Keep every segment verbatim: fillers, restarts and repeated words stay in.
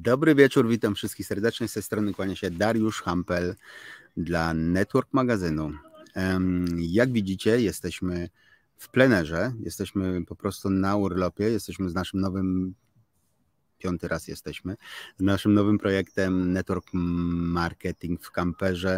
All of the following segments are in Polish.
Dobry wieczór, witam wszystkich serdecznie. Z tej strony kłania się Dariusz Hampel dla Network Magazynu. Jak widzicie, jesteśmy w plenerze, jesteśmy po prostu na urlopie, jesteśmy z naszym nowym, piąty raz jesteśmy, z naszym nowym projektem Network Marketing w kamperze.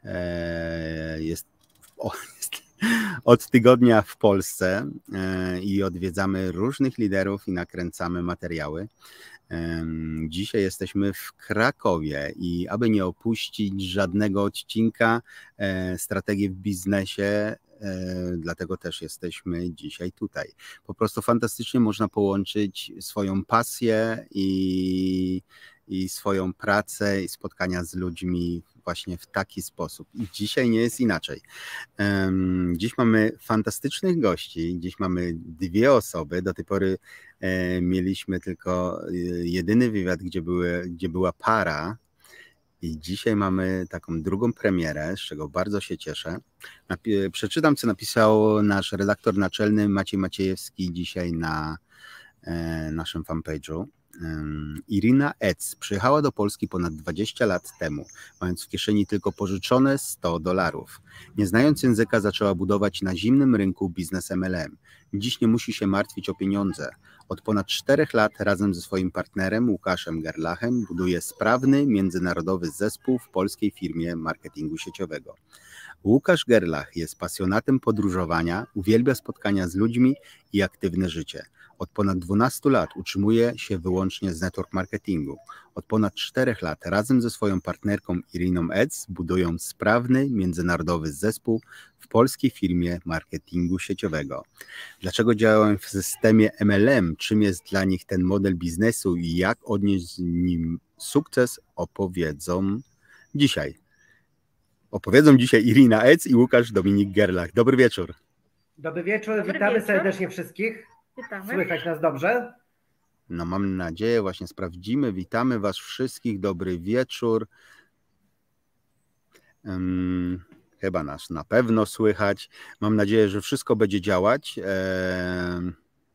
Jest, o, jest od tygodnia w Polsce i odwiedzamy różnych liderów i nakręcamy materiały. Dzisiaj jesteśmy w Krakowie i aby nie opuścić żadnego odcinka strategii w biznesie, dlatego też jesteśmy dzisiaj tutaj. Po prostu fantastycznie można połączyć swoją pasję i, i swoją pracę i spotkania z ludźmi właśnie w taki sposób. I dzisiaj nie jest inaczej. Dziś mamy fantastycznych gości, dziś mamy dwie osoby, do tej pory mieliśmy tylko jedyny wywiad, gdzie, były, gdzie była para i dzisiaj mamy taką drugą premierę, z czego bardzo się cieszę. Przeczytam, co napisał nasz redaktor naczelny Maciej Maciejewski dzisiaj na naszym fanpage'u. Irina Ec przyjechała do Polski ponad dwadzieścia lat temu, mając w kieszeni tylko pożyczone sto dolarów. Nie znając języka, zaczęła budować na zimnym rynku biznes M L M. Dziś nie musi się martwić o pieniądze. Od ponad czterech lat razem ze swoim partnerem Łukaszem Gerlachem buduje sprawny, międzynarodowy zespół w polskiej firmie marketingu sieciowego. Łukasz Gerlach jest pasjonatem podróżowania, uwielbia spotkania z ludźmi i aktywne życie. Od ponad dwunastu lat utrzymuje się wyłącznie z network marketingu. Od ponad czterech lat razem ze swoją partnerką Iriną Ec budują sprawny, międzynarodowy zespół w polskiej firmie marketingu sieciowego. Dlaczego działają w systemie M L M? Czym jest dla nich ten model biznesu i jak odnieść z nim sukces, opowiedzą dzisiaj. Opowiedzą dzisiaj Irina Ec i Łukasz Dominik Gerlach. Dobry wieczór. Dobry wieczór, Dobry witamy wieczór. serdecznie wszystkich. Witamy. Słychać nas dobrze? No mam nadzieję, właśnie sprawdzimy. Witamy Was wszystkich, dobry wieczór. Um, chyba nas na pewno słychać. Mam nadzieję, że wszystko będzie działać. Ehm,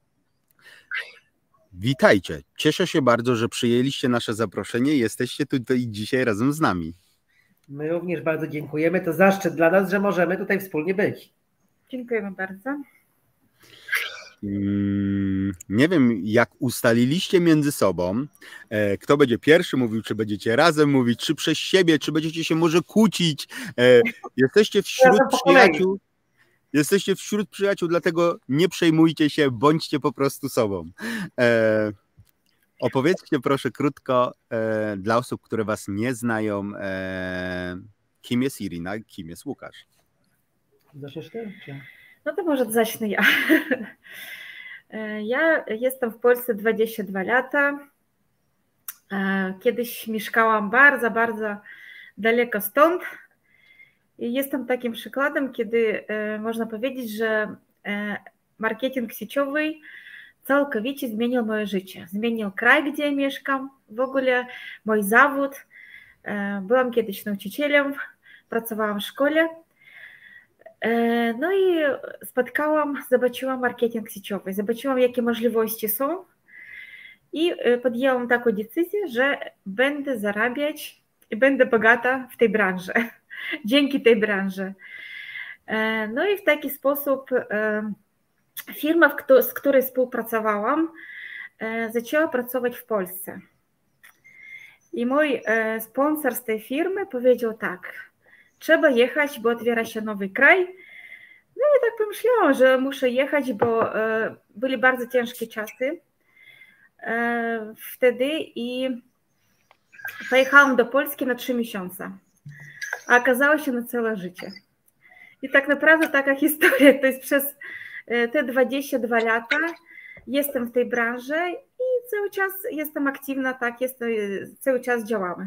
witajcie. Cieszę się bardzo, że przyjęliście nasze zaproszenie i jesteście tutaj dzisiaj razem z nami. My również bardzo dziękujemy. To zaszczyt dla nas, że możemy tutaj wspólnie być. Dziękujemy bardzo. Nie wiem, jak ustaliliście między sobą, kto będzie pierwszy mówił, czy będziecie razem mówić, czy przez siebie, czy będziecie się może kłócić. Jesteście wśród przyjaciół, jesteście wśród przyjaciół, dlatego nie przejmujcie się, bądźcie po prostu sobą. Opowiedzcie proszę krótko dla osób, które Was nie znają, kim jest Irina, kim jest Łukasz. Zaczniesz ty? Czy... No to może zacznę ja. Ja jestem w Polsce dwadzieścia dwa lata. Kiedyś mieszkałam bardzo, bardzo daleko stąd. I jestem takim przykładem, kiedy można powiedzieć, że marketing sieciowy całkowicie zmienił moje życie. Zmienił kraj, gdzie mieszkam, w ogóle mój zawód. Byłam kiedyś nauczycielem, pracowałam w szkole. No i spotkałam, zobaczyłam marketing sieciowy, zobaczyłam, jakie możliwości są i podjęłam taką decyzję, że będę zarabiać i będę bogata w tej branży, dzięki tej branży. No i w taki sposób firma, z której współpracowałam, zaczęła pracować w Polsce. I mój sponsor z tej firmy powiedział tak: trzeba jechać, bo otwiera się nowy kraj. No i tak pomyślałam, że muszę jechać, bo e, były bardzo ciężkie czasy e, wtedy i pojechałam do Polski na trzy miesiące, a okazało się na całe życie. I tak naprawdę taka historia, to jest przez e, te dwadzieścia dwa lata jestem w tej branży i cały czas jestem aktywna, tak, jest, cały czas działamy.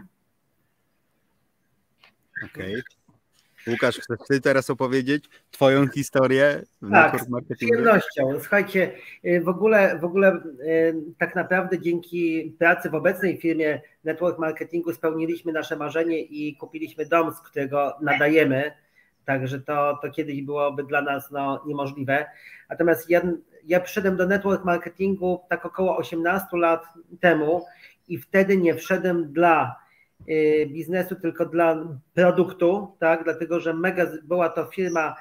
Okej. Okay. Łukasz, chcesz ty teraz opowiedzieć twoją historię w tak, network marketingu? Z przyjemnością. Słuchajcie, w ogóle, w ogóle tak naprawdę dzięki pracy w obecnej firmie network marketingu spełniliśmy nasze marzenie i kupiliśmy dom, z którego nadajemy, także to, to kiedyś byłoby dla nas no, niemożliwe. Natomiast ja, ja przyszedłem do network marketingu tak około osiemnaście lat temu i wtedy nie wszedłem dla biznesu, tylko dla produktu, tak, dlatego że mega była to firma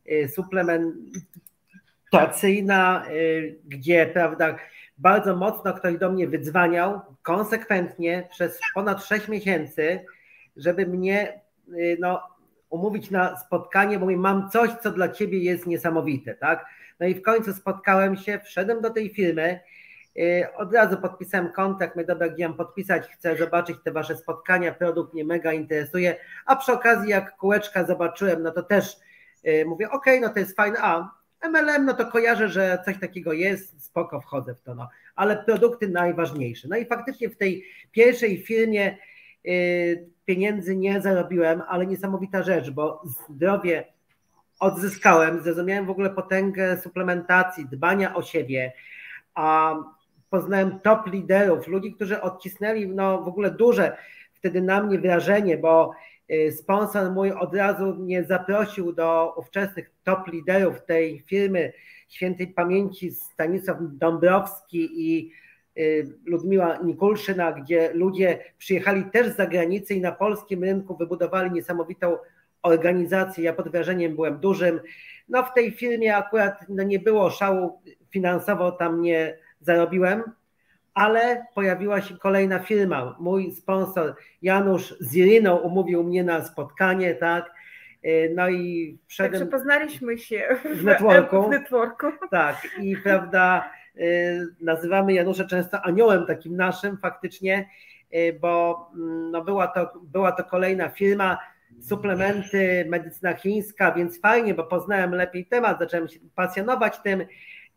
suplementacyjna, gdzie, prawda, bardzo mocno ktoś do mnie wydzwaniał konsekwentnie przez ponad sześć miesięcy, żeby mnie no, umówić na spotkanie, bo mówię, mam coś, co dla ciebie jest niesamowite, tak? No i w końcu spotkałem się, wszedłem do tej firmy, od razu podpisałem kontrakt, my dobra, gdzie mam podpisać, chcę zobaczyć te wasze spotkania, produkt mnie mega interesuje, a przy okazji jak kółeczka zobaczyłem, no to też mówię, okej, okay, no to jest fajne, a M L M, no to kojarzę, że coś takiego jest, spoko, wchodzę w to, no, ale produkty najważniejsze. No i faktycznie w tej pierwszej firmie yy, pieniędzy nie zarobiłem, ale niesamowita rzecz, bo zdrowie odzyskałem, zrozumiałem w ogóle potęgę suplementacji, dbania o siebie, a poznałem top liderów, ludzi, którzy odcisnęli no, w ogóle duże wtedy na mnie wrażenie, bo sponsor mój od razu mnie zaprosił do ówczesnych top liderów tej firmy świętej pamięci Stanisław Dąbrowski i Ludmiła Nikulszyna, gdzie ludzie przyjechali też z zagranicy i na polskim rynku wybudowali niesamowitą organizację. Ja pod wrażeniem byłem dużym. No w tej firmie akurat no, nie było szału, finansowo tam nie zarobiłem, ale pojawiła się kolejna firma. Mój sponsor Janusz z Iriną umówił mnie na spotkanie, tak? No i wszedłem... Także poznaliśmy się w, w networku. W networku. Tak, i prawda, nazywamy Janusza często aniołem takim naszym faktycznie, bo no była, to, była to kolejna firma, suplementy, medycyna chińska, więc fajnie, bo poznałem lepiej temat, zacząłem się pasjonować tym.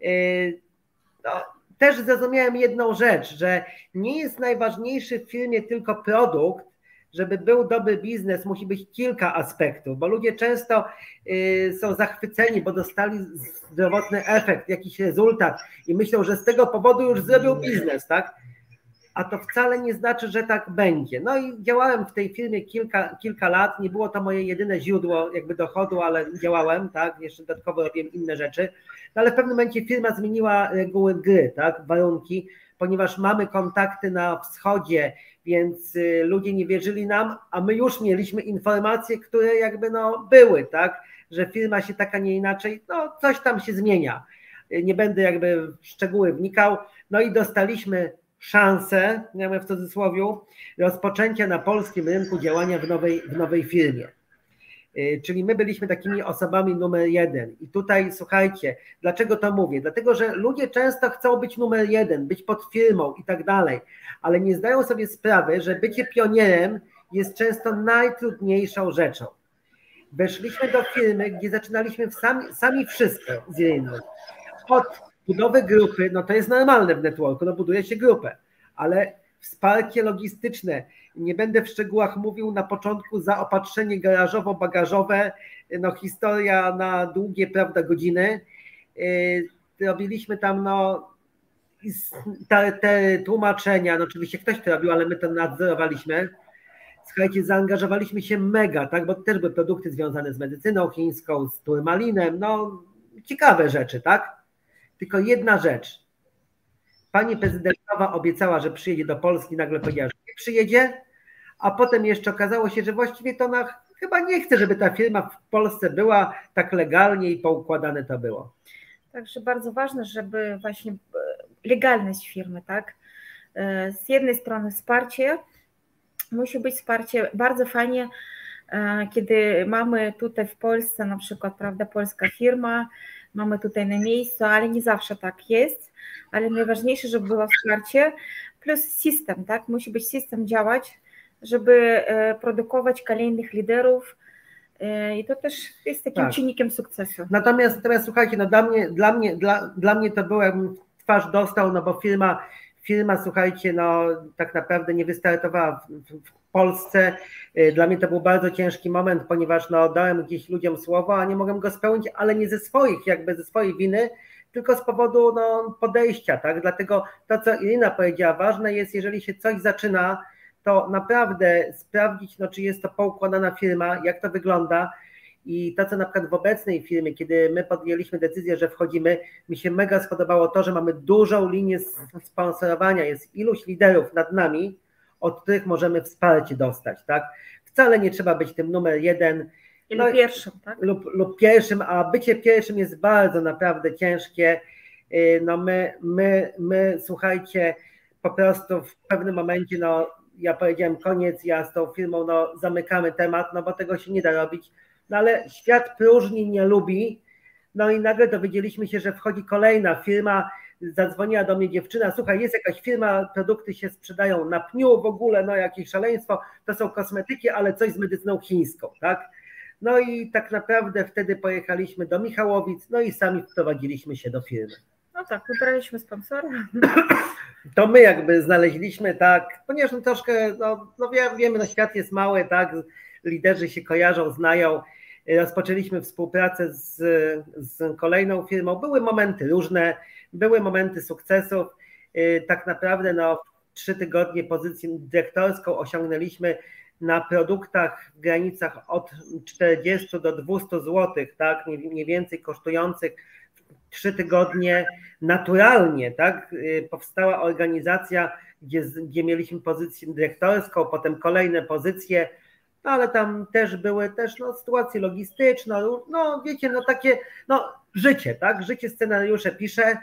No, też zrozumiałem jedną rzecz, że nie jest najważniejszy w firmie tylko produkt, żeby był dobry biznes, musi być kilka aspektów, bo ludzie często są zachwyceni, bo dostali zdrowotny efekt, jakiś rezultat i myślą, że z tego powodu już zrobił biznes, tak? A to wcale nie znaczy, że tak będzie. No i działałem w tej firmie kilka, kilka lat, nie było to moje jedyne źródło jakby dochodu, ale działałem, tak, jeszcze dodatkowo robiłem inne rzeczy, no ale w pewnym momencie firma zmieniła reguły gry, tak, warunki, ponieważ mamy kontakty na wschodzie, więc ludzie nie wierzyli nam, a my już mieliśmy informacje, które jakby no były, tak, że firma się taka nie inaczej, no coś tam się zmienia. Nie będę jakby w szczegóły wnikał, no i dostaliśmy szansę, ja mówię w cudzysłowie, rozpoczęcia na polskim rynku działania w nowej, w nowej firmie. Czyli my byliśmy takimi osobami numer jeden. I tutaj słuchajcie, dlaczego to mówię? Dlatego, że ludzie często chcą być numer jeden, być pod firmą i tak dalej, ale nie zdają sobie sprawy, że bycie pionierem jest często najtrudniejszą rzeczą. Weszliśmy do firmy, gdzie zaczynaliśmy sami, sami wszystko z Iriną. Od budowy grupy, no to jest normalne w networku, no buduje się grupę, ale wsparcie logistyczne, nie będę w szczegółach mówił, na początku zaopatrzenie garażowo-bagażowe, no historia na długie, prawda, godziny. Robiliśmy tam no te, te tłumaczenia, no oczywiście ktoś to robił, ale my to nadzorowaliśmy. Słuchajcie, zaangażowaliśmy się mega, tak, bo też były produkty związane z medycyną chińską, z turmalinem, no ciekawe rzeczy, tak? Tylko jedna rzecz. Pani prezydentowa obiecała, że przyjedzie do Polski, nagle powiedziała, że nie przyjedzie, a potem jeszcze okazało się, że właściwie to ona chyba nie chce, żeby ta firma w Polsce była tak legalnie i poukładane to było. Także bardzo ważne, żeby właśnie legalność firmy, tak? Z jednej strony wsparcie, musi być wsparcie bardzo fajnie, kiedy mamy tutaj w Polsce na przykład, prawda, polska firma, mamy tutaj na miejscu, ale nie zawsze tak jest, ale najważniejsze, żeby było wsparcie, plus system, tak, musi być system działać, żeby produkować kolejnych liderów i to też jest takim tak. czynnikiem sukcesu. Natomiast, natomiast słuchajcie, no dla mnie, dla mnie, dla, dla mnie to byłem twarz dostał, no bo firma, firma słuchajcie, no tak naprawdę nie wystartowała w, w, w Polsce. Dla mnie to był bardzo ciężki moment, ponieważ no dałem gdzieś ludziom słowo, a nie mogłem go spełnić, ale nie ze swoich, jakby ze swojej winy, tylko z powodu no, podejścia, tak? Dlatego to, co Irina powiedziała, ważne jest, jeżeli się coś zaczyna, to naprawdę sprawdzić, no, czy jest to poukładana firma, jak to wygląda I to, co na przykład w obecnej firmie, kiedy my podjęliśmy decyzję, że wchodzimy, mi się mega spodobało to, że mamy dużą linię sponsorowania, jest iluś liderów nad nami, od których możemy wsparcie dostać, tak? Wcale nie trzeba być tym numer jeden. Lub no, pierwszym, tak? Lub, lub pierwszym, a bycie pierwszym jest bardzo naprawdę ciężkie. No my, my, my, słuchajcie, po prostu w pewnym momencie, no ja powiedziałem koniec, ja z tą firmą, no zamykamy temat, no bo tego się nie da robić, no ale świat próżni nie lubi, no i nagle dowiedzieliśmy się, że wchodzi kolejna firma, zadzwoniła do mnie dziewczyna, słuchaj, jest jakaś firma, produkty się sprzedają na pniu w ogóle, no jakieś szaleństwo, to są kosmetyki, ale coś z medycyną chińską, tak? No i tak naprawdę wtedy pojechaliśmy do Michałowic, no i sami wprowadziliśmy się do firmy. No tak, wybraliśmy sponsora. To my jakby znaleźliśmy, tak, ponieważ no troszkę, no, no wiemy, no świat jest mały, tak, liderzy się kojarzą, znają, rozpoczęliśmy współpracę z, z kolejną firmą, były momenty różne, były momenty sukcesów, tak naprawdę no trzy tygodnie pozycję dyrektorską osiągnęliśmy na produktach w granicach od czterdziestu do dwustu złotych, tak, mniej więcej kosztujących trzy tygodnie naturalnie, tak, powstała organizacja, gdzie, gdzie mieliśmy pozycję dyrektorską, potem kolejne pozycje, no ale tam też były też no, sytuacje logistyczne, no wiecie, no takie, no życie, tak, życie scenariusze pisze.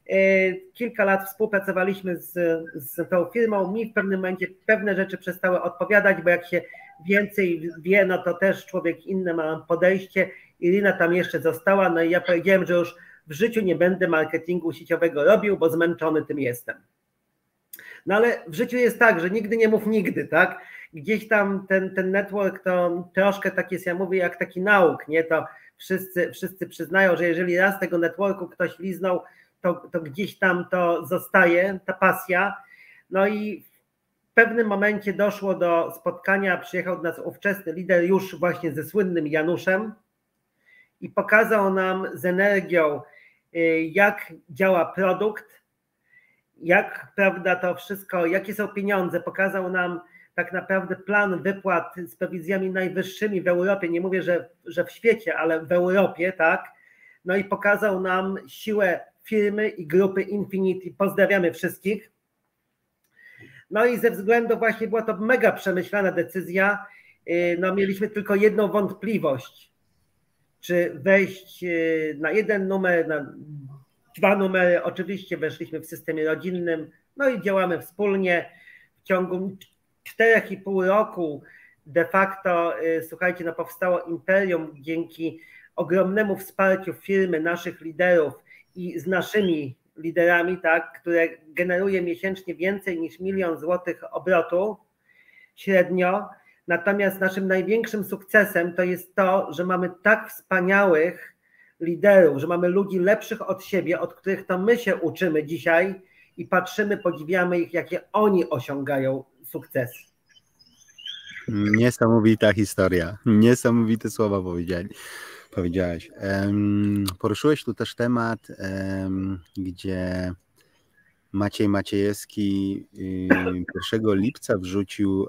Kilka lat współpracowaliśmy z, z tą firmą, mi w pewnym momencie pewne rzeczy przestały odpowiadać, bo jak się więcej wie, no to też człowiek inny ma podejście. Irina tam jeszcze została, no i ja powiedziałem, że już w życiu nie będę marketingu sieciowego robił, bo zmęczony tym jestem. No ale w życiu jest tak, że nigdy nie mów nigdy, tak? Gdzieś tam ten, ten network to troszkę tak jest, ja mówię, jak taki nauk, nie? To wszyscy, wszyscy przyznają, że jeżeli raz tego networku ktoś liznął, to, to gdzieś tam to zostaje, ta pasja. No i w pewnym momencie doszło do spotkania, przyjechał do nas ówczesny lider już właśnie ze słynnym Januszem i pokazał nam z energią, jak działa produkt, jak, prawda, to wszystko, jakie są pieniądze, pokazał nam tak naprawdę plan wypłat z prowizjami najwyższymi w Europie, nie mówię, że, że w świecie, ale w Europie, tak, no i pokazał nam siłę firmy i grupy Infinity, pozdrawiamy wszystkich. No i ze względu właśnie była to mega przemyślana decyzja, no mieliśmy tylko jedną wątpliwość, czy wejść na jeden numer, na dwa numery, oczywiście weszliśmy w systemie rodzinnym, no i działamy wspólnie. W ciągu czterech i pół roku de facto, słuchajcie, no powstało imperium dzięki ogromnemu wsparciu firmy, naszych liderów i z naszymi liderami, tak, które generuje miesięcznie więcej niż milion złotych obrotu średnio. Natomiast naszym największym sukcesem to jest to, że mamy tak wspaniałych liderów, że mamy ludzi lepszych od siebie, od których to my się uczymy dzisiaj i patrzymy, podziwiamy ich, jakie oni osiągają sukcesy. Niesamowita historia, niesamowite słowa powiedzieli. Powiedziałeś. Poruszyłeś tu też temat, gdzie Maciej Maciejewski pierwszego lipca wrzucił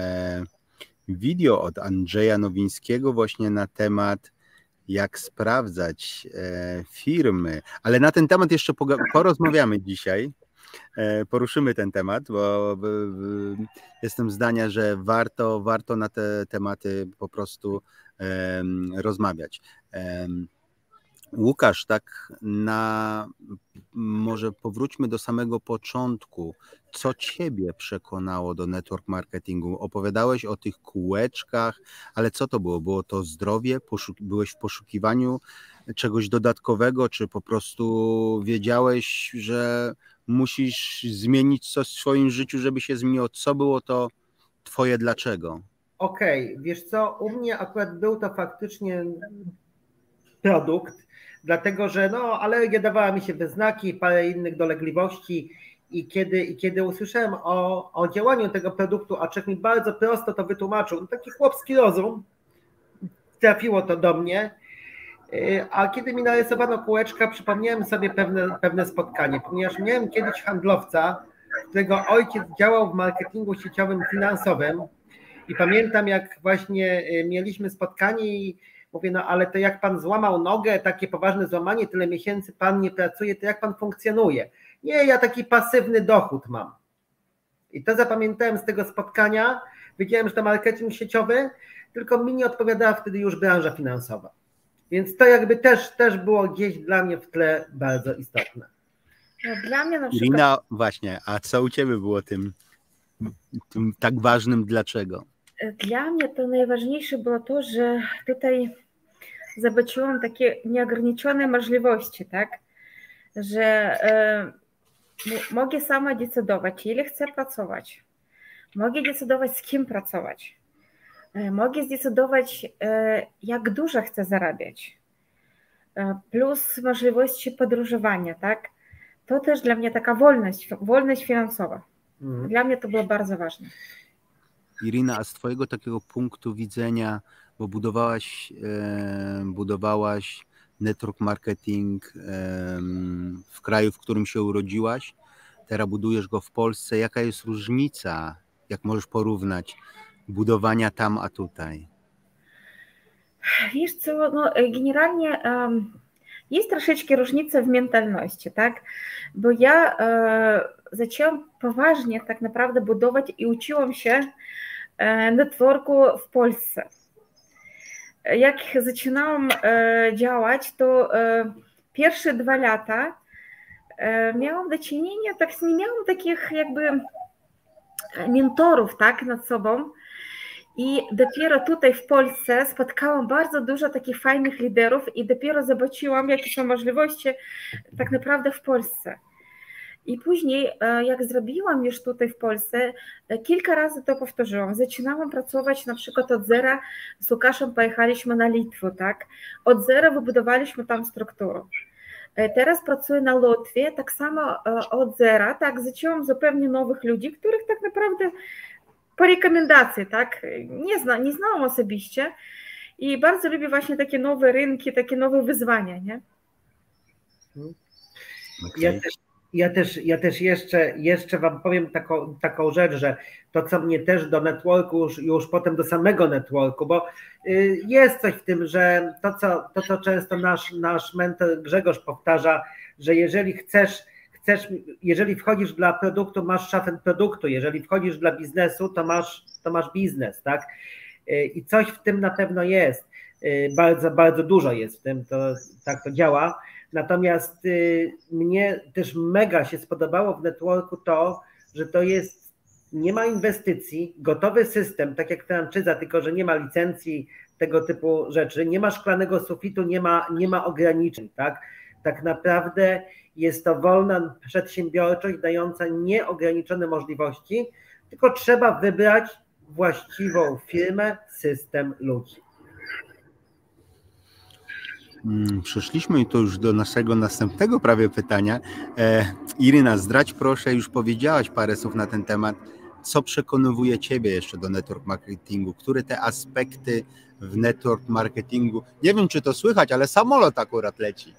wideo od Andrzeja Nowińskiego właśnie na temat, jak sprawdzać firmy, ale na ten temat jeszcze porozmawiamy dzisiaj. Poruszymy ten temat, bo jestem zdania, że warto, warto na te tematy po prostu rozmawiać. Łukasz, tak na może powróćmy do samego początku. Co ciebie przekonało do network marketingu? Opowiadałeś o tych kółeczkach, ale co to było? Było to zdrowie? Byłeś w poszukiwaniu czegoś dodatkowego, czy po prostu wiedziałeś, że musisz zmienić coś w swoim życiu, żeby się zmieniło? Co było to twoje dlaczego? Okej, okay, wiesz co, u mnie akurat był to faktycznie produkt, dlatego że no, alergia dawała mi się we znaki, parę innych dolegliwości i kiedy, i kiedy usłyszałem o, o działaniu tego produktu, a Czech mi bardzo prosto to wytłumaczył, no, taki chłopski rozum, trafiło to do mnie, a kiedy mi narysowano kółeczka, przypomniałem sobie pewne, pewne spotkanie, ponieważ miałem kiedyś handlowca, którego ojciec działał w marketingu sieciowym finansowym. I pamiętam, jak właśnie mieliśmy spotkanie i Mówię, no ale to jak pan złamał nogę, takie poważne złamanie, tyle miesięcy pan nie pracuje, to jak pan funkcjonuje? Nie, ja taki pasywny dochód mam. I to zapamiętałem z tego spotkania. Wiedziałem, że to marketing sieciowy, tylko mi nie odpowiadała wtedy już branża finansowa. Więc to jakby też, też było gdzieś dla mnie w tle bardzo istotne. No, dla mnie na przykład... Irina, właśnie, a co u ciebie było tym, tym tak ważnym dlaczego? Dla mnie to najważniejsze było to, że tutaj zobaczyłam takie nieograniczone możliwości, tak? Że e, mogę sama decydować, ile chcę pracować. Mogę decydować, z kim pracować. E, mogę zdecydować, e, jak dużo chcę zarabiać. E, plus możliwości podróżowania, tak? To też dla mnie taka wolność, wolność finansowa. Mhm. Dla mnie to było bardzo ważne. Irina, a z twojego takiego punktu widzenia, bo budowałaś, e, budowałaś network marketing e, w kraju, w którym się urodziłaś, teraz budujesz go w Polsce. Jaka jest różnica, jak możesz porównać budowania tam, a tutaj? Wiesz co, no generalnie um, jest troszeczkę różnica w mentalności, tak? Bo ja e, zaczęłam poważnie tak naprawdę budować i uczyłam się e, networku w Polsce. Jak zaczynałam e, działać, to e, pierwsze dwa lata e, miałam do czynienia, tak nie miałam takich jakby mentorów, tak, nad sobą. I dopiero tutaj w Polsce spotkałam bardzo dużo takich fajnych liderów i dopiero zobaczyłam, jakie są możliwości tak naprawdę w Polsce. I później, jak zrobiłam już tutaj w Polsce, kilka razy to powtórzyłam. Zaczynałam pracować na przykład od zera, z Łukaszem pojechaliśmy na Litwę, tak? Od zera wybudowaliśmy tam strukturę. Teraz pracuję na Łotwie, tak samo od zera, tak? Zaczęłam zupełnie nowych ludzi, których tak naprawdę po rekomendacji, tak? Nie, zna, nie znałam osobiście i bardzo lubię właśnie takie nowe rynki, takie nowe wyzwania, nie? Okay. Ja też, ja też, ja też jeszcze, jeszcze wam powiem taką, taką rzecz, że to, co mnie też do networku, już, już potem do samego networku, bo jest coś w tym, że to, co, to, co często nasz, nasz mentor Grzegorz powtarza, że jeżeli chcesz Chcesz, jeżeli wchodzisz dla produktu, masz szafę produktu, jeżeli wchodzisz dla biznesu, to masz, to masz biznes, tak? I coś w tym na pewno jest, bardzo, bardzo dużo jest w tym, to tak to działa. Natomiast mnie też mega się spodobało w networku to, że to jest, nie ma inwestycji, gotowy system, tak jak franczyza, tylko że nie ma licencji, tego typu rzeczy, nie ma szklanego sufitu, nie ma, nie ma ograniczeń, tak? Tak naprawdę jest to wolna przedsiębiorczość dająca nieograniczone możliwości, tylko trzeba wybrać właściwą firmę, system, ludzi. Przeszliśmy to już do naszego następnego prawie pytania. E, Iryna, zdradź proszę, już powiedziałaś parę słów na ten temat. Co przekonuje ciebie jeszcze do network marketingu? Które te aspekty w network marketingu, nie wiem czy to słychać, ale samolot akurat leci.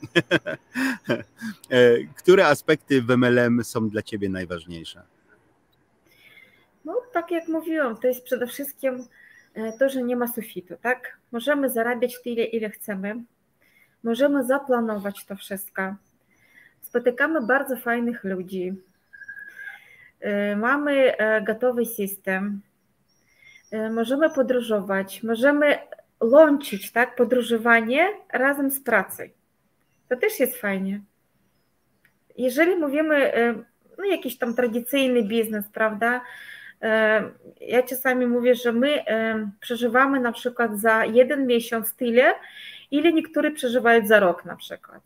Które aspekty w M L M są dla ciebie najważniejsze? No tak jak mówiłam, to jest przede wszystkim to, że nie ma sufitu, tak? Możemy zarabiać tyle, ile chcemy. Możemy zaplanować to wszystko. Spotykamy bardzo fajnych ludzi. Mamy gotowy system. Możemy podróżować, możemy łączyć, tak, podróżowanie razem z pracą. To też jest fajnie. Jeżeli mówimy, no jakiś tam tradycyjny biznes, prawda, ja czasami mówię, że my przeżywamy na przykład za jeden miesiąc tyle, ile niektórzy przeżywają za rok na przykład.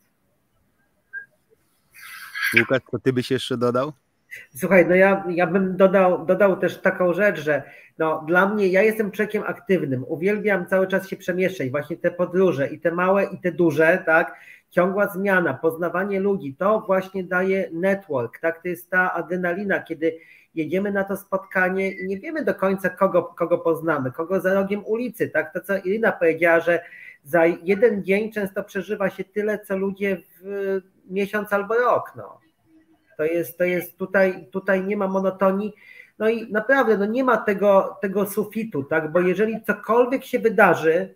Łukasz, co ty byś jeszcze dodał? Słuchaj, no ja, ja bym dodał, dodał też taką rzecz, że no dla mnie, ja jestem człowiekiem aktywnym, uwielbiam cały czas się przemieszczać, właśnie te podróże i te małe i te duże, tak, ciągła zmiana, poznawanie ludzi, to właśnie daje network, tak, to jest ta adrenalina, kiedy jedziemy na to spotkanie i nie wiemy do końca kogo, kogo poznamy, kogo za rogiem ulicy, tak, to co Irina powiedziała, że za jeden dzień często przeżywa się tyle, co ludzie w miesiąc albo rok, no. To jest, to jest tutaj, tutaj nie ma monotonii, no i naprawdę no nie ma tego, tego sufitu, tak, bo jeżeli cokolwiek się wydarzy,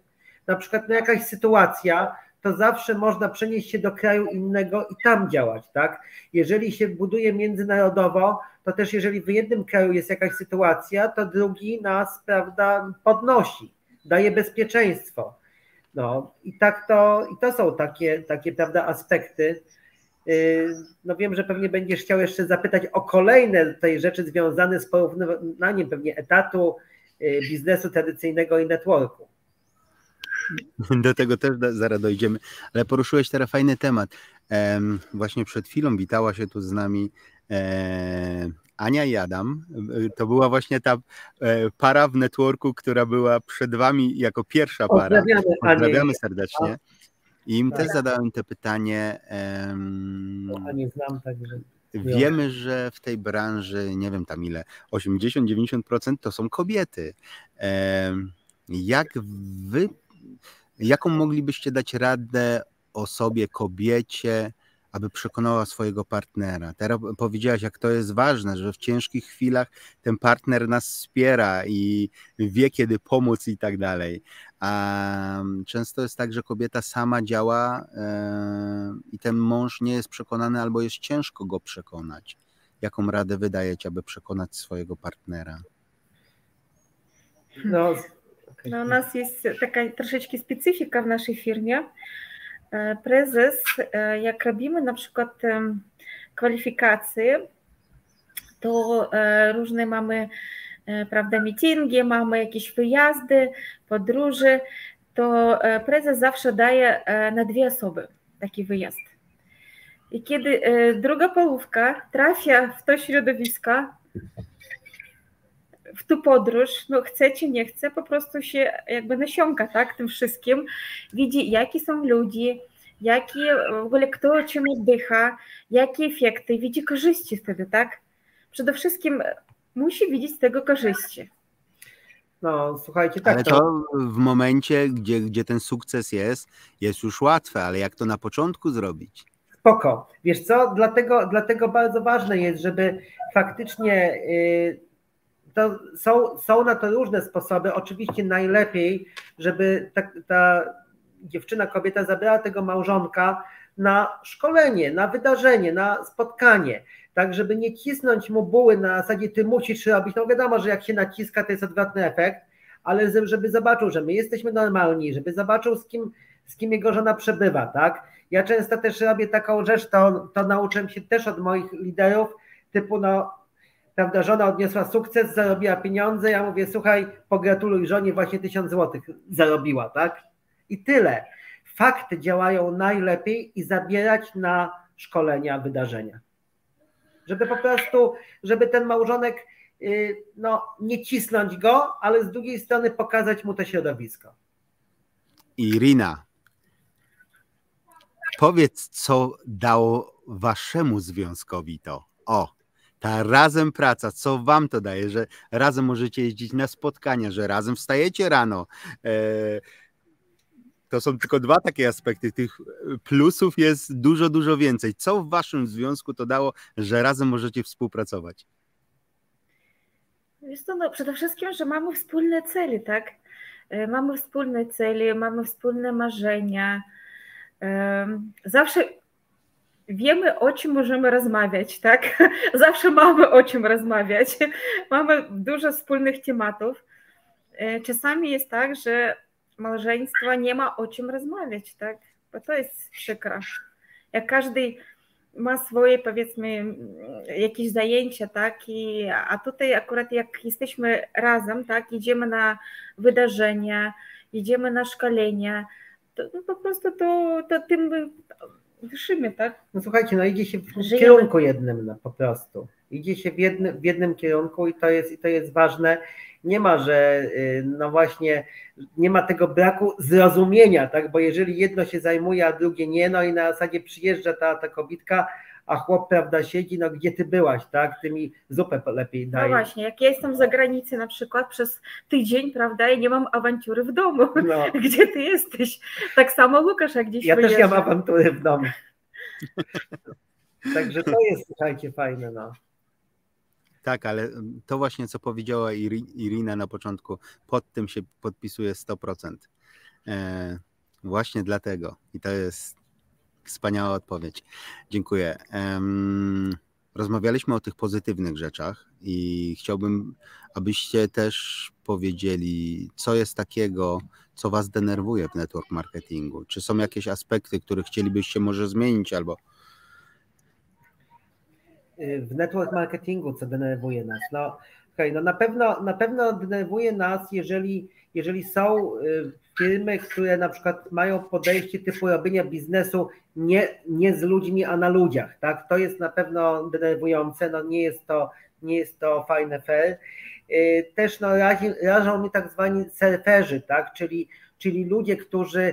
na przykład no jakaś sytuacja, to zawsze można przenieść się do kraju innego i tam działać, tak? Jeżeli się buduje międzynarodowo, to też jeżeli w jednym kraju jest jakaś sytuacja, to drugi nas, prawda, podnosi, daje bezpieczeństwo. No i tak to, i to są takie, takie, prawda, aspekty. No wiem, że pewnie będziesz chciał jeszcze zapytać o kolejne tej rzeczy związane z porównaniem pewnie etatu, biznesu tradycyjnego i networku. Do tego też zaraz dojdziemy, ale poruszyłeś teraz fajny temat. Właśnie przed chwilą witała się tu z nami Ania i Adam. To była właśnie ta para w networku, która była przed wami jako pierwsza para. Pozdrawiamy, Pozdrawiamy serdecznie. I im tak. też zadałem to pytanie. No, nie znam, także. Wiemy, że w tej branży, nie wiem tam ile, osiemdziesiąt do dziewięćdziesięciu procent to są kobiety. Jak wy, jaką moglibyście dać radę osobie, kobiecie, aby przekonała swojego partnera? Teraz powiedziałaś, jak to jest ważne, że w ciężkich chwilach ten partner nas wspiera i wie, kiedy pomóc i tak dalej. A często jest tak, że kobieta sama działa yy, i ten mąż nie jest przekonany albo jest ciężko go przekonać. Jaką radę wydajecie, aby przekonać swojego partnera? No, no, u nas jest taka troszeczkę specyfika w naszej firmie. Prezes, jak robimy na przykład kwalifikacje, to różne mamy, prawda, meetingi, mamy jakieś wyjazdy, podróże, to prezes zawsze daje na dwie osoby taki wyjazd. I kiedy druga połówka trafia w to środowisko, w tą podróż, no chcecie, nie chce, po prostu się jakby nasiąka, tak, tym wszystkim, widzi, jakie są ludzie, jakie w ogóle kto czym oddycha, jakie efekty, widzi korzyści wtedy, tak? Przede wszystkim musi widzieć z tego korzyści. No, słuchajcie, tak. Ale to w momencie, gdzie, gdzie ten sukces jest, jest już łatwe, ale jak to na początku zrobić? Spoko. Wiesz co, dlatego, dlatego bardzo ważne jest, żeby faktycznie yy, to są, są na to różne sposoby. Oczywiście najlepiej, żeby ta, ta dziewczyna, kobieta zabrała tego małżonka na szkolenie, na wydarzenie, na spotkanie, tak żeby nie cisnąć mu buły na zasadzie ty musisz robić. No wiadomo, że jak się naciska, to jest odwrotny efekt, ale żeby zobaczył, że my jesteśmy normalni, żeby zobaczył, z kim, z kim jego żona przebywa, tak? Ja często też robię taką rzecz, to, to nauczyłem się też od moich liderów, typu no, prawda, żona odniosła sukces, zarobiła pieniądze, ja mówię, słuchaj, pogratuluj żonie, właśnie tysiąc złotych zarobiła, tak? I tyle. Fakty działają najlepiej i zabierać na szkolenia, wydarzenia. Żeby po prostu, żeby ten małżonek, no, nie cisnąć go, ale z drugiej strony pokazać mu to środowisko. Irina, powiedz, co dało waszemu związkowi to? O, ta razem praca, co wam to daje, że razem możecie jeździć na spotkania, że razem wstajecie rano. E, to są tylko dwa takie aspekty. Tych plusów jest dużo, dużo więcej. Co w waszym związku to dało, że razem możecie współpracować? Jest to no, przede wszystkim, że mamy wspólne cele, tak? Mamy wspólne cele, mamy wspólne marzenia. Zawsze wiemy, o czym możemy rozmawiać, tak? Zawsze mamy o czym rozmawiać. Mamy dużo wspólnych tematów. Czasami jest tak, że małżeństwo nie ma o czym rozmawiać, tak? Bo to jest przykre. Jak każdy ma swoje, powiedzmy, jakieś zajęcia, tak? I, a tutaj akurat jak jesteśmy razem, tak? Idziemy na wydarzenia, idziemy na szkolenia, to, to po prostu to, to tym dyszymy, tak? No słuchajcie, no idzie się w Żyjemy. kierunku jednym, no, po prostu. Idzie się w jednym, w jednym kierunku i to jest, i to jest ważne. Nie ma, że no właśnie, nie ma tego braku zrozumienia, tak? Bo jeżeli jedno się zajmuje, a drugie nie, no i na zasadzie przyjeżdża ta, ta kobitka, a chłop, prawda, siedzi, no gdzie ty byłaś, tak? Ty mi zupę lepiej daj. No właśnie, jak ja jestem za granicą na przykład przez tydzień, prawda, i nie mam awantury w domu. No. Gdzie ty jesteś? Tak samo Łukasz, jak gdzieś Ja wyjeżdża. też nie mam awantury w domu. Także to jest, słuchajcie, fajne, no. Tak, ale to właśnie, co powiedziała Irina na początku, pod tym się podpisuje sto procent. E, właśnie dlatego. I to jest wspaniała odpowiedź. Dziękuję. Um, rozmawialiśmy o tych pozytywnych rzeczach i chciałbym, abyście też powiedzieli, co jest takiego, co was denerwuje w network marketingu. Czy są jakieś aspekty, które chcielibyście może zmienić albo... W network marketingu, co denerwuje nas? No, okay, no na pewno, na pewno denerwuje nas, jeżeli, jeżeli są firmy, które na przykład mają podejście typu robienia biznesu nie, nie z ludźmi, a na ludziach, tak? To jest na pewno denerwujące, no nie jest to, nie jest to fajne, fair. Też no, razi, rażą mnie tak zwani surferzy, tak? Czyli, czyli ludzie, którzy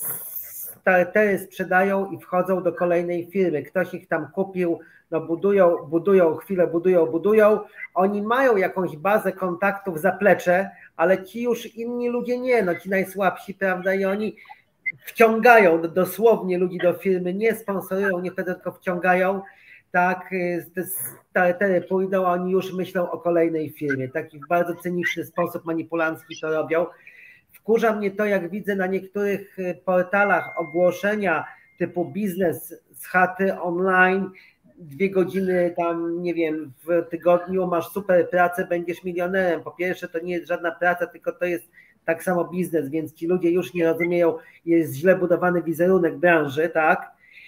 startery sprzedają i wchodzą do kolejnej firmy. Ktoś ich tam kupił, no budują, budują, chwilę budują, budują. Oni mają jakąś bazę kontaktów, zaplecze, ale ci już inni ludzie nie, no ci najsłabsi, prawda, i oni wciągają dosłownie ludzi do firmy, nie sponsorują, nie wtedy tylko wciągają, tak, te startery pójdą, a oni już myślą o kolejnej firmie. Taki w bardzo cyniczny sposób manipulancki to robią. Wkurza mnie to, jak widzę na niektórych portalach ogłoszenia typu biznes z chaty online, dwie godziny tam, nie wiem, w tygodniu masz super pracę, będziesz milionerem. Po pierwsze, to nie jest żadna praca, tylko to jest tak samo biznes, więc ci ludzie już nie rozumieją, jest źle budowany wizerunek branży, tak?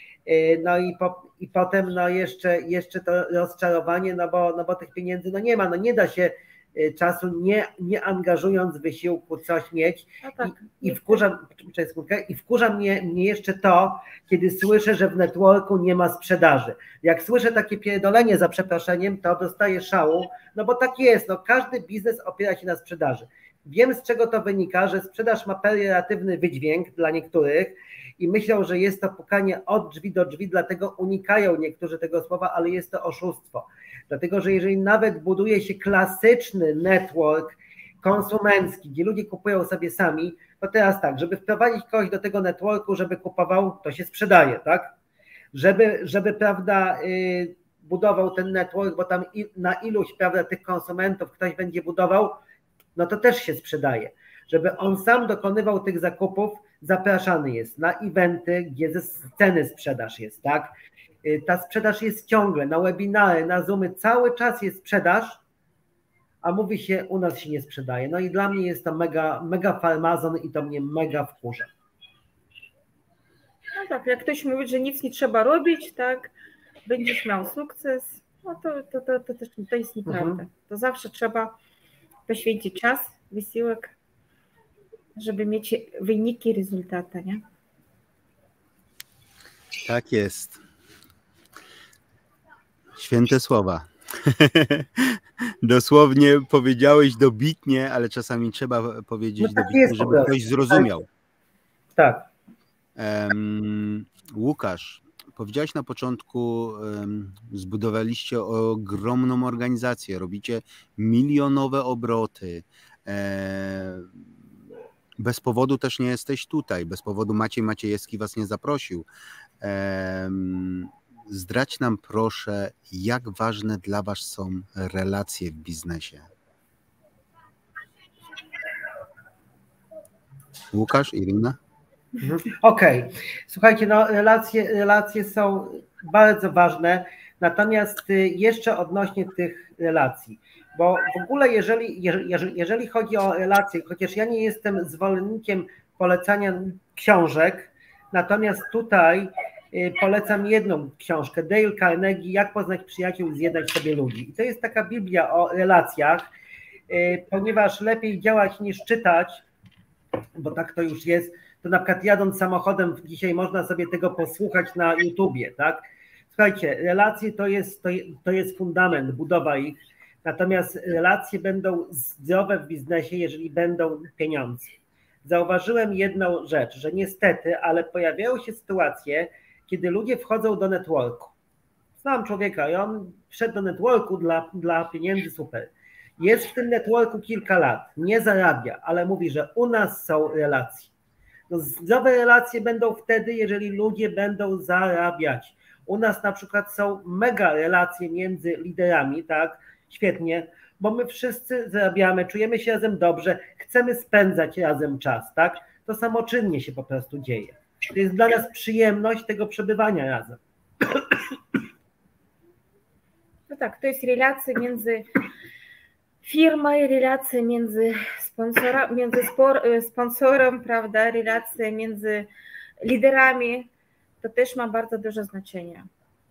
No i, po, i potem no jeszcze, jeszcze to rozczarowanie, no bo, no bo tych pieniędzy no nie ma, no nie da się czasu nie, nie angażując wysiłku coś mieć. No tak, i, i, wkurza, i wkurza mnie, mnie jeszcze to, kiedy słyszę, że w networku nie ma sprzedaży. Jak słyszę takie pierdolenie za przeproszeniem, to dostaję szału, no bo tak jest, no każdy biznes opiera się na sprzedaży. Wiem, z czego to wynika, że sprzedaż ma pejoratywny wydźwięk dla niektórych i myślą, że jest to pukanie od drzwi do drzwi, dlatego unikają niektórzy tego słowa, ale jest to oszustwo. Dlatego, że jeżeli nawet buduje się klasyczny network konsumencki, gdzie ludzie kupują sobie sami, to teraz tak, żeby wprowadzić kogoś do tego networku, żeby kupował, to się sprzedaje, tak? Żeby, żeby prawda, yy, budował ten network, bo tam i, na iluś, prawda, tych konsumentów ktoś będzie budował, no to też się sprzedaje. Żeby on sam dokonywał tych zakupów, zapraszany jest na eventy, gdzie ze sceny sprzedaż jest, tak? Ta sprzedaż jest ciągle, na webinary, na Zoomy, cały czas jest sprzedaż, a mówi się, u nas się nie sprzedaje. No i dla mnie jest to mega, mega farmazon i to mnie mega wkurza. No tak, jak ktoś mówi, że nic nie trzeba robić, tak, będziesz miał sukces, no to, to, to, to też to jest nieprawda. Mhm. To zawsze trzeba poświęcić czas, wysiłek, żeby mieć wyniki, rezultaty, nie? Tak jest. Święte słowa. Dosłownie powiedziałeś dobitnie, ale czasami trzeba powiedzieć no tak dobitnie, jest, żeby ktoś zrozumiał. Tak. Um, Łukasz, powiedziałeś na początku, um, zbudowaliście ogromną organizację, robicie milionowe obroty. E, bez powodu też nie jesteś tutaj, bez powodu Maciej Maciejewski was nie zaprosił. E, Zdradź nam proszę, jak ważne dla was są relacje w biznesie. Łukasz, Irina? Okej, okay. Słuchajcie, no relacje, relacje są bardzo ważne, natomiast jeszcze odnośnie tych relacji, bo w ogóle jeżeli, jeżeli, jeżeli chodzi o relacje, chociaż ja nie jestem zwolennikiem polecania książek, natomiast tutaj polecam jedną książkę, Dale Carnegie, Jak poznać przyjaciół i zjednać sobie ludzi. I to jest taka Biblia o relacjach, ponieważ lepiej działać niż czytać, bo tak to już jest, to na przykład jadąc samochodem dzisiaj można sobie tego posłuchać na YouTubie, tak? Słuchajcie, relacje to jest, to, to jest fundament, budowa ich, natomiast relacje będą zdrowe w biznesie, jeżeli będą pieniądze. Zauważyłem jedną rzecz, że niestety, ale pojawiają się sytuacje, kiedy ludzie wchodzą do networku. Znam człowieka i on wszedł do networku dla, dla pieniędzy, super. Jest w tym networku kilka lat, nie zarabia, ale mówi, że u nas są relacje. No, zdrowe relacje będą wtedy, jeżeli ludzie będą zarabiać. U nas na przykład są mega relacje między liderami, tak, świetnie, bo my wszyscy zarabiamy, czujemy się razem dobrze, chcemy spędzać razem czas, tak. to samoczynnie się po prostu dzieje. To jest dla nas przyjemność tego przebywania razem. No tak, to jest relacja między firmą, relacja między, sponsora, między spor, sponsorem, prawda, relacja między liderami, to też ma bardzo duże znaczenie.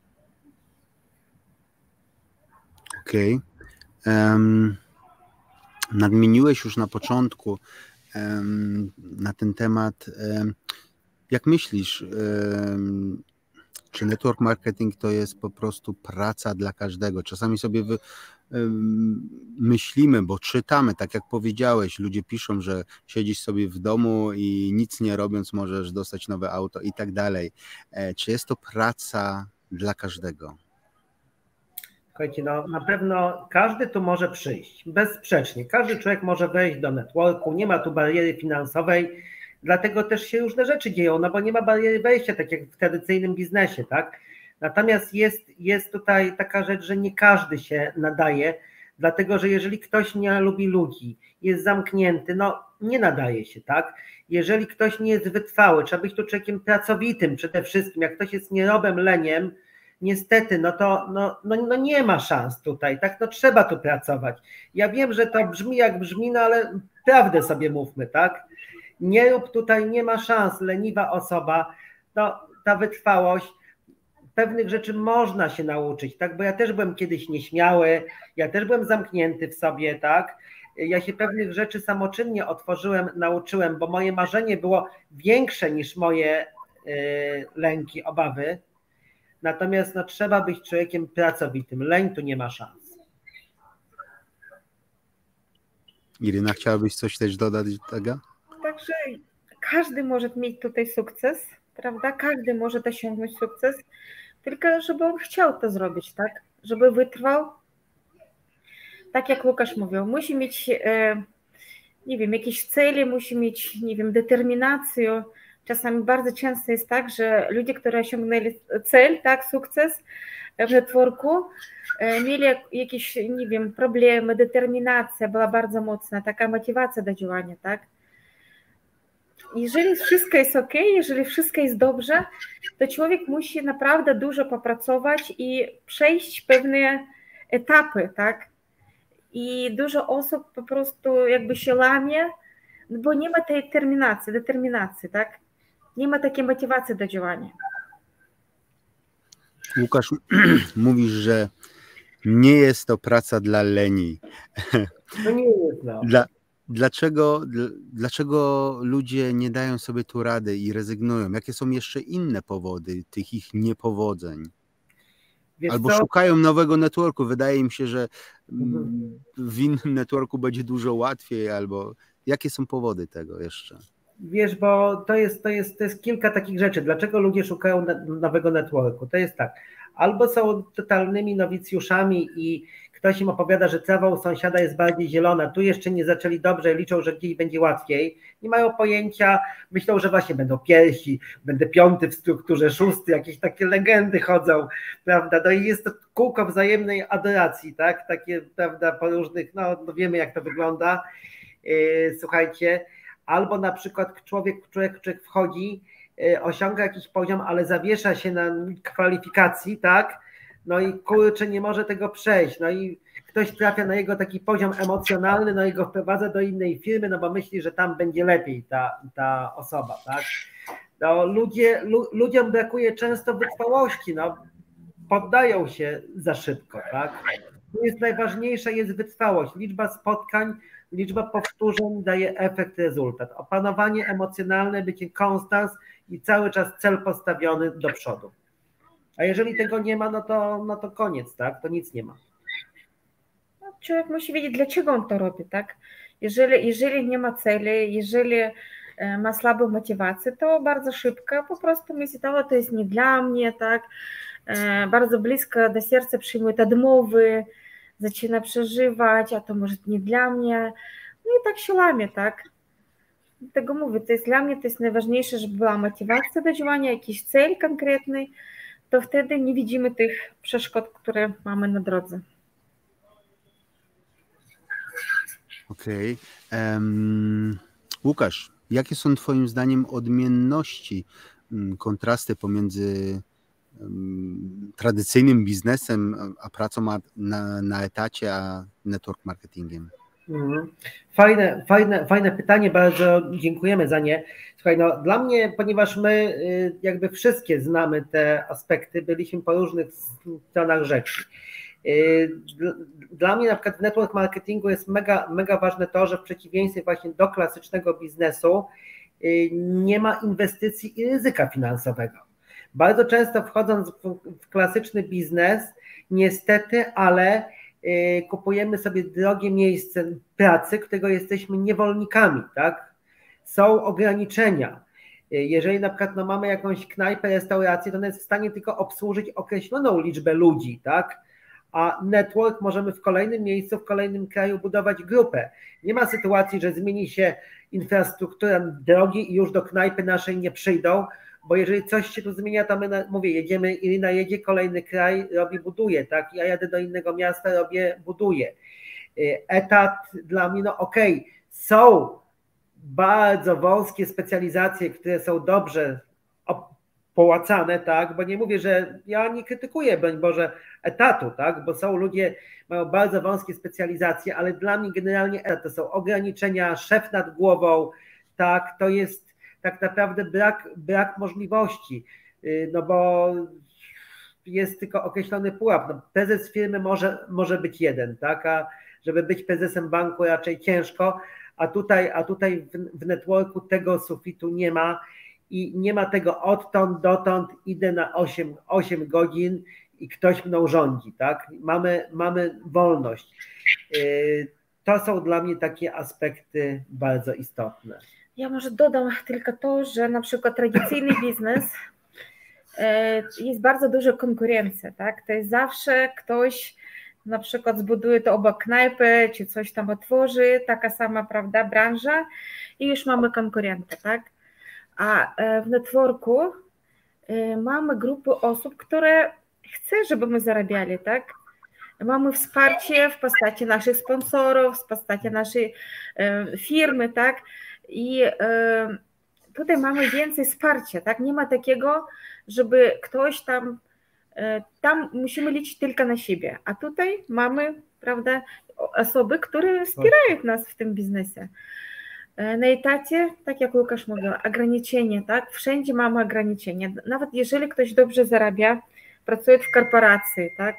Okej. Okay. Um, nadmieniłeś już na początku um, na ten temat. Um, jak myślisz, um, czy network marketing to jest po prostu praca dla każdego? Czasami sobie wy, um, myślimy, bo czytamy, tak jak powiedziałeś, ludzie piszą, że siedzisz sobie w domu i nic nie robiąc możesz dostać nowe auto i tak dalej. E, czy jest to praca dla każdego? Słuchajcie, no na pewno każdy tu może przyjść, bezsprzecznie. Każdy człowiek może wejść do networku, nie ma tu bariery finansowej, dlatego też się różne rzeczy dzieją, no bo nie ma bariery wejścia, tak jak w tradycyjnym biznesie, tak? Natomiast jest, jest tutaj taka rzecz, że nie każdy się nadaje, dlatego że jeżeli ktoś nie lubi ludzi, jest zamknięty, no nie nadaje się, tak? Jeżeli ktoś nie jest wytrwały, trzeba być tu człowiekiem pracowitym przede wszystkim, jak ktoś jest nierobem, leniem, niestety, no to no, no, no nie ma szans tutaj, tak? No trzeba tu pracować. Ja wiem, że to brzmi jak brzmi, no ale prawdę sobie mówmy, tak? Nie rób tutaj, nie ma szans, leniwa osoba, no ta wytrwałość, pewnych rzeczy można się nauczyć, tak? Bo ja też byłem kiedyś nieśmiały, ja też byłem zamknięty w sobie, tak? Ja się pewnych rzeczy samoczynnie otworzyłem, nauczyłem, bo moje marzenie było większe niż moje yy, lęki, obawy. Natomiast no, trzeba być człowiekiem pracowitym. Leń tu nie ma szans. Iryna, chciałabyś coś też dodać do tego? Także każdy może mieć tutaj sukces, prawda? Każdy może osiągnąć sukces, tylko żeby on chciał to zrobić, tak? Żeby wytrwał. Tak jak Łukasz mówił, musi mieć, nie wiem, jakieś cele, musi mieć, nie wiem, determinację. Czasami bardzo często jest tak, że ludzie, którzy osiągnęli cel, tak, sukces w networku, mieli jakieś, nie wiem, problemy, determinacja była bardzo mocna, taka motywacja do działania, tak. Jeżeli wszystko jest ok, jeżeli wszystko jest dobrze, to człowiek musi naprawdę dużo popracować i przejść pewne etapy, tak. I dużo osób po prostu jakby się łamie, bo nie ma tej determinacji, determinacji, tak. Nie ma takiej motywacji do działania. Łukasz, mówisz, że nie jest to praca dla leni. No nie jest, no. Dla, dlaczego, dlaczego ludzie nie dają sobie tu rady i rezygnują? Jakie są jeszcze inne powody tych ich niepowodzeń? Wiesz Albo co? Szukają nowego networku. Wydaje im się, że mhm. w innym networku będzie dużo łatwiej, albo jakie są powody tego jeszcze? Wiesz, bo to jest, to jest, to jest kilka takich rzeczy. Dlaczego ludzie szukają nowego networku? To jest tak, albo są totalnymi nowicjuszami i ktoś im opowiada, że trawa u sąsiada jest bardziej zielona, tu jeszcze nie zaczęli dobrze, liczą, że gdzieś będzie łatwiej, nie mają pojęcia, myślą, że właśnie będą pierwsi, będę piąty w strukturze, szósty, jakieś takie legendy chodzą, prawda, no i jest to kółko wzajemnej adoracji, tak, takie, prawda, po różnych, no, no wiemy jak to wygląda, yy, słuchajcie, albo na przykład człowiek, człowiek, człowiek wchodzi, osiąga jakiś poziom, ale zawiesza się na kwalifikacji, tak? No i kurczę, nie może tego przejść. No i ktoś trafia na jego taki poziom emocjonalny, no i go wprowadza do innej firmy, no bo myśli, że tam będzie lepiej ta, ta osoba, tak? No ludzie, lu, ludziom brakuje często wytrwałości, no poddają się za szybko, tak? Tu jest najważniejsza jest wytrwałość, liczba spotkań, liczba powtórzeń daje efekt, rezultat. Opanowanie emocjonalne, bycie konstans i cały czas cel postawiony do przodu. A jeżeli tego nie ma, no to, no to koniec, tak? To nic nie ma. No, człowiek musi wiedzieć, dlaczego on to robi, tak? Jeżeli, jeżeli nie ma celi, jeżeli ma słabą motywację, to bardzo szybko po prostu myśli, to, to jest nie dla mnie, tak? Bardzo blisko do serca przyjmuje odmowy, zaczyna przeżywać, a to może nie dla mnie. No i tak się łamie, tak? Dlatego mówię, to jest dla mnie, to jest najważniejsze, żeby była motywacja do działania, jakiś cel konkretny, to wtedy nie widzimy tych przeszkód, które mamy na drodze. Okej. Okay. Um, Łukasz, jakie są Twoim zdaniem odmienności, kontrasty pomiędzy tradycyjnym biznesem, a pracą na, na etacie, a network marketingiem? Fajne, fajne, fajne pytanie, bardzo dziękujemy za nie. Słuchaj, no dla mnie, ponieważ my jakby wszystkie znamy te aspekty, byliśmy po różnych stronach rzeki. Dla mnie na przykład w network marketingu jest mega, mega ważne to, że w przeciwieństwie właśnie do klasycznego biznesu nie ma inwestycji i ryzyka finansowego. Bardzo często wchodząc w klasyczny biznes, niestety, ale kupujemy sobie drogie miejsce pracy, którego jesteśmy niewolnikami, tak? Są ograniczenia. Jeżeli na przykład no, mamy jakąś knajpę, restaurację, to ona jest w stanie tylko obsłużyć określoną liczbę ludzi, tak? A network możemy w kolejnym miejscu, w kolejnym kraju budować grupę. Nie ma sytuacji, że zmieni się infrastruktura drogi i już do knajpy naszej nie przyjdą, bo jeżeli coś się tu zmienia, to my, mówię, jedziemy, Irina jedzie, kolejny kraj robi, buduje, tak? Ja jadę do innego miasta, robię, buduję. Etat dla mnie, no okej, okay, są bardzo wąskie specjalizacje, które są dobrze opłacane, tak? Bo nie mówię, że ja nie krytykuję, broń Boże, etatu, tak? Bo są ludzie, mają bardzo wąskie specjalizacje, ale dla mnie generalnie etat to są ograniczenia, szef nad głową, tak? To jest tak naprawdę brak, brak możliwości, no bo jest tylko określony pułap. No, prezes firmy może, może być jeden, tak? A żeby być prezesem banku raczej ciężko, a tutaj, a tutaj w, w networku tego sufitu nie ma i nie ma tego odtąd, dotąd, idę na osiem godzin i ktoś mną rządzi, tak? Mamy, mamy wolność. To są dla mnie takie aspekty bardzo istotne. Ja może dodam tylko to, że na przykład tradycyjny biznes jest bardzo duża konkurencja, tak? To jest zawsze ktoś na przykład zbuduje to obok knajpy, czy coś tam otworzy, taka sama, prawda, branża i już mamy konkurenta, tak? A w networku mamy grupę osób, które chcą, żeby my zarabiali, tak? Mamy wsparcie w postaci naszych sponsorów, w postaci naszej firmy, tak? I tutaj mamy więcej wsparcia, tak? Nie ma takiego, żeby ktoś tam, tam musimy liczyć tylko na siebie, a tutaj mamy, prawda, osoby, które wspierają nas w tym biznesie. Na etacie, tak jak Łukasz mówił, ograniczenie, tak? Wszędzie mamy ograniczenia. Nawet jeżeli ktoś dobrze zarabia, pracuje w korporacji, tak?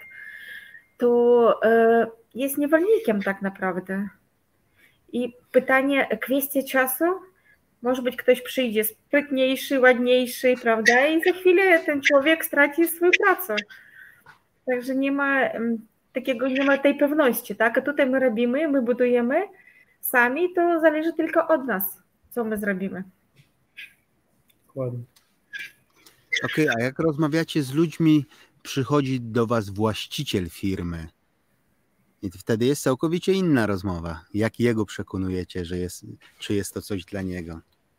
To jest niewolnikiem tak naprawdę. I pytanie, kwestia czasu, może być ktoś przyjdzie sprytniejszy, ładniejszy, prawda? I za chwilę ten człowiek straci swoją pracę. Także nie ma takiego, nie ma tej pewności, tak? A tutaj my robimy, my budujemy sami, to zależy tylko od nas, co my zrobimy. Dokładnie. Okej, okay, a jak rozmawiacie z ludźmi, przychodzi do was właściciel firmy i wtedy jest całkowicie inna rozmowa. Jak jego przekonujecie, że jest, czy jest to coś dla niego?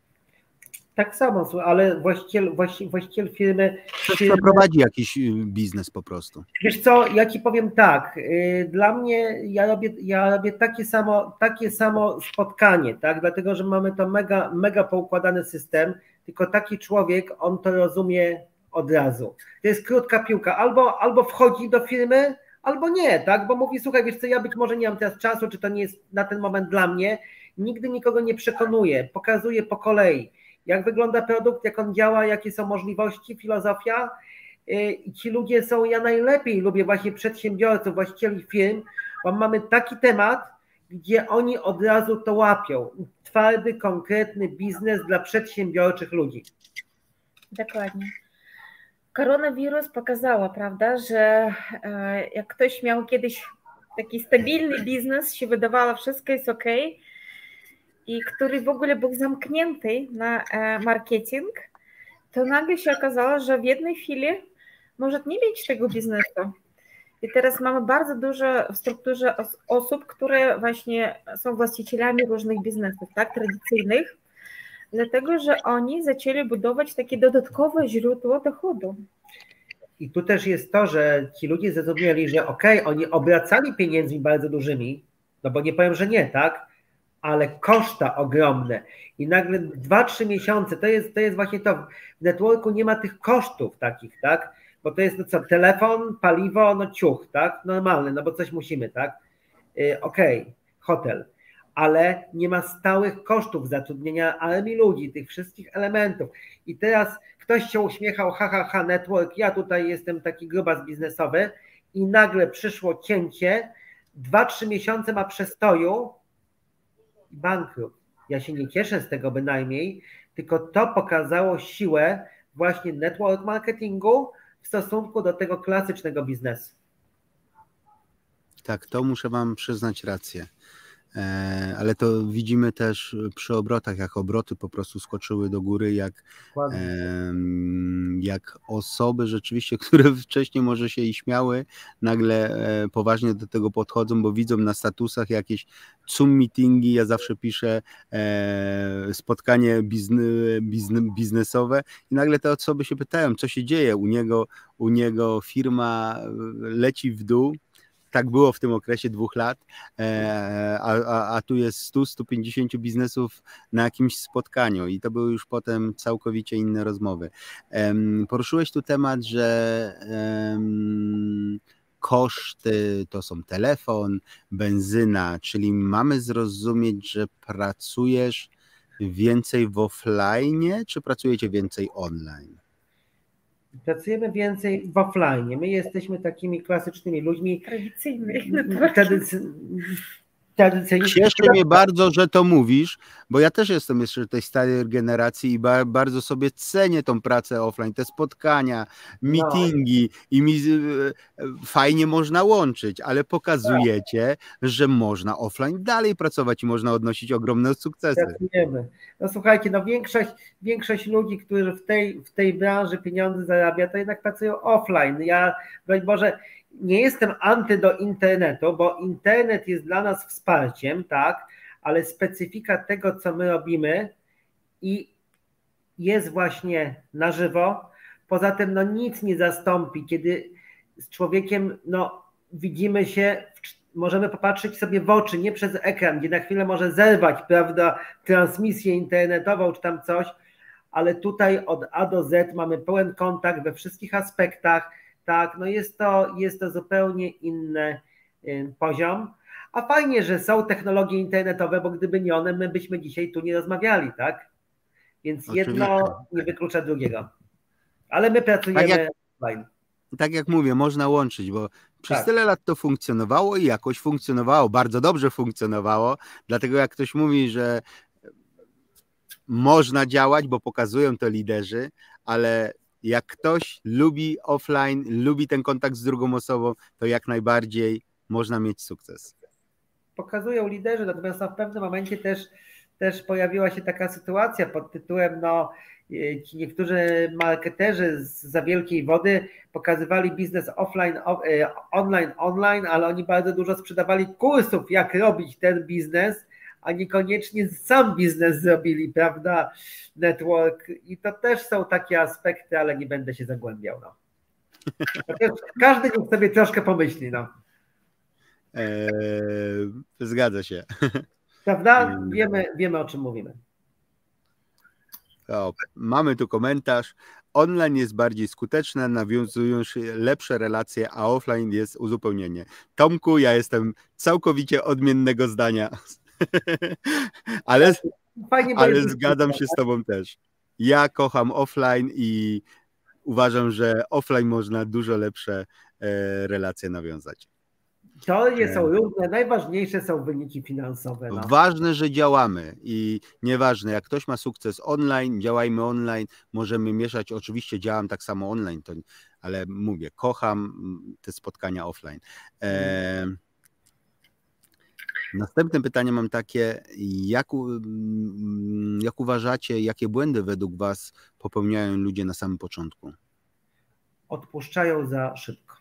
Tak samo, ale właściciel, właściciel firmy... Firmy prowadzi jakiś biznes po prostu. Wiesz co, ja ci powiem tak, dla mnie, ja robię, ja robię takie samo, takie samo spotkanie, tak, dlatego, że mamy to mega, mega poukładany system, tylko taki człowiek, on to rozumie od razu. To jest krótka piłka, albo, albo wchodzi do firmy, albo nie, tak, bo mówi, słuchaj, wiesz co, ja być może nie mam teraz czasu, czy to nie jest na ten moment dla mnie, nigdy nikogo nie przekonuję, pokazuję po kolei, jak wygląda produkt, jak on działa, jakie są możliwości, filozofia. I ci ludzie są, ja najlepiej lubię właśnie przedsiębiorców, właścicieli firm, bo mamy taki temat, gdzie oni od razu to łapią. Twardy, konkretny biznes dla przedsiębiorczych ludzi. Dokładnie. Koronawirus pokazała, prawda, że jak ktoś miał kiedyś taki stabilny biznes, się wydawało, wszystko jest ok, i który w ogóle był zamknięty na marketing, to nagle się okazało, że w jednej chwili może nie mieć tego biznesu. I teraz mamy bardzo dużo w strukturze osób, które właśnie są właścicielami różnych biznesów, tak, tradycyjnych, dlatego, że oni zaczęli budować takie dodatkowe źródło dochodu. I tu też jest to, że ci ludzie zrozumieli, że okej, okay, oni obracali pieniędzmi bardzo dużymi, no bo nie powiem, że nie, tak, ale koszta ogromne. I nagle dwa trzy miesiące, to jest, to jest właśnie to, w networku nie ma tych kosztów takich, tak? Bo to jest no co, telefon, paliwo, no ciuch, tak? Normalne, no bo coś musimy, tak? Yy, Okej, okay, hotel, ale nie ma stałych kosztów zatrudnienia armii ludzi, tych wszystkich elementów. I teraz ktoś się uśmiechał, ha, ha, ha, network, ja tutaj jestem taki grubas biznesowy i nagle przyszło cięcie, dwa trzy miesiące ma przestoju i bankrut. Ja się nie cieszę z tego bynajmniej, tylko to pokazało siłę właśnie network marketingu w stosunku do tego klasycznego biznesu. Tak, to muszę wam przyznać rację. Ale to widzimy też przy obrotach, jak obroty po prostu skoczyły do góry, jak, jak osoby rzeczywiście, które wcześniej może się i śmiały, nagle poważnie do tego podchodzą, bo widzą na statusach jakieś Zoom meetingi, ja zawsze piszę spotkanie biznesowe i nagle te osoby się pytają, co się dzieje, u niego, u niego firma leci w dół. Tak było w tym okresie dwóch lat, a, a, a tu jest sto sto pięćdziesiąt biznesów na jakimś spotkaniu i to były już potem całkowicie inne rozmowy. Poruszyłeś tu temat, że um, koszty to są telefon, benzyna, czyli mamy zrozumieć, że pracujesz więcej w offline, czy pracujecie więcej online? Pracujemy więcej w offline. My jesteśmy takimi klasycznymi ludźmi. Tradycyjnymi. Tradycy... Tradycyjnymi. Cieszy mnie bardzo, że to mówisz, bo ja też jestem jeszcze tej starej generacji i ba bardzo sobie cenię tą pracę offline, te spotkania, meetingi no. i mi fajnie można łączyć, ale pokazujecie, tak. że można offline dalej pracować i można odnosić ogromne sukcesy. Pracujemy. No słuchajcie, no większość, większość ludzi, którzy w tej, w tej branży pieniądze zarabia, to jednak pracują offline. Ja, broń Boże, nie jestem anty do internetu, bo internet jest dla nas wsparciem, tak, ale specyfika tego, co my robimy i jest właśnie na żywo. Poza tym no nic nie zastąpi, kiedy z człowiekiem no, widzimy się, możemy popatrzeć sobie w oczy, nie przez ekran, gdzie na chwilę może zerwać, prawda, transmisję internetową czy tam coś, ale tutaj od A do Z mamy pełen kontakt we wszystkich aspektach. Tak, no jest to, jest to zupełnie inny poziom, a fajnie, że są technologie internetowe, bo gdyby nie one, my byśmy dzisiaj tu nie rozmawiali, tak? Więc Oczywiście. Jedno nie wyklucza drugiego, ale my pracujemy tak jak, offline. Tak jak mówię, można łączyć, bo przez tak. tyle lat to funkcjonowało i jakoś funkcjonowało, bardzo dobrze funkcjonowało, dlatego jak ktoś mówi, że można działać, bo pokazują to liderzy, ale jak ktoś lubi offline, lubi ten kontakt z drugą osobą, to jak najbardziej można mieć sukces. Pokazują liderzy, natomiast w pewnym momencie też, też pojawiła się taka sytuacja pod tytułem, no ci niektórzy marketerzy za wielkiej wody pokazywali biznes offline, online, online, ale oni bardzo dużo sprzedawali kursów, jak robić ten biznes, a niekoniecznie sam biznes zrobili, prawda, network i to też są takie aspekty, ale nie będę się zagłębiał, no. Każdy niech sobie troszkę pomyśli, no. Eee, zgadza się. Prawda? Wiemy, wiemy o czym mówimy. O, mamy tu komentarz. Online jest bardziej skuteczne, nawiązują się lepsze relacje, a offline jest uzupełnienie. Tomku, ja jestem całkowicie odmiennego zdania. ale Fajnie, ale zgadzam się z tobą też. Ja kocham offline i uważam, że offline można dużo lepsze e, relacje nawiązać. Teorie są różne, najważniejsze są wyniki finansowe. No. Ważne, że działamy i nieważne, jak ktoś ma sukces online, działajmy online, możemy mieszać, oczywiście działam tak samo online, to, ale mówię, kocham te spotkania offline. E, Następne pytanie mam takie, jak, jak uważacie, jakie błędy według was popełniają ludzie na samym początku? Odpuszczają za szybko.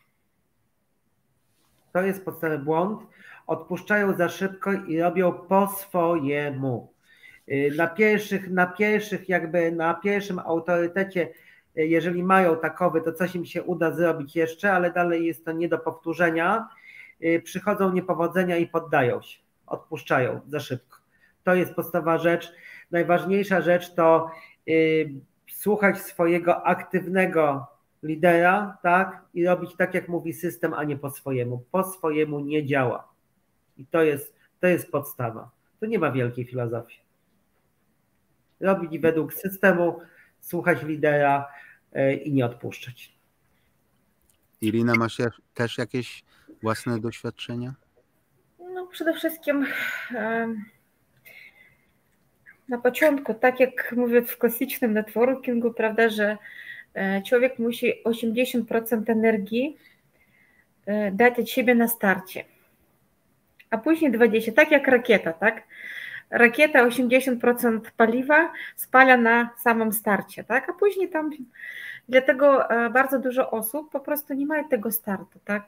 To jest podstawowy błąd. Odpuszczają za szybko i robią po swojemu. Na pierwszych, na pierwszych jakby na pierwszym autorytecie, jeżeli mają takowy, to coś im się uda zrobić jeszcze, ale dalej jest to nie do powtórzenia. Przychodzą niepowodzenia i poddają się. Odpuszczają za szybko. to jest podstawowa rzecz. Najważniejsza rzecz to y, słuchać swojego aktywnego lidera, tak? I robić tak, jak mówi system, a nie po swojemu. Po swojemu nie działa. I to jest, to jest podstawa. To nie ma wielkiej filozofii. Robić według systemu, słuchać lidera y, i nie odpuszczać. Irina, masz też jakieś własne doświadczenia? No przede wszystkim na początku, tak jak mówię w klasycznym networkingu, prawda, że człowiek musi osiemdziesiąt procent energii dać od siebie na starcie, a później dwadzieścia procent, tak jak rakieta, tak? Rakieta osiemdziesiąt procent paliwa spala na samym starcie, tak? A później tam, dlatego bardzo dużo osób po prostu nie ma tego startu, tak?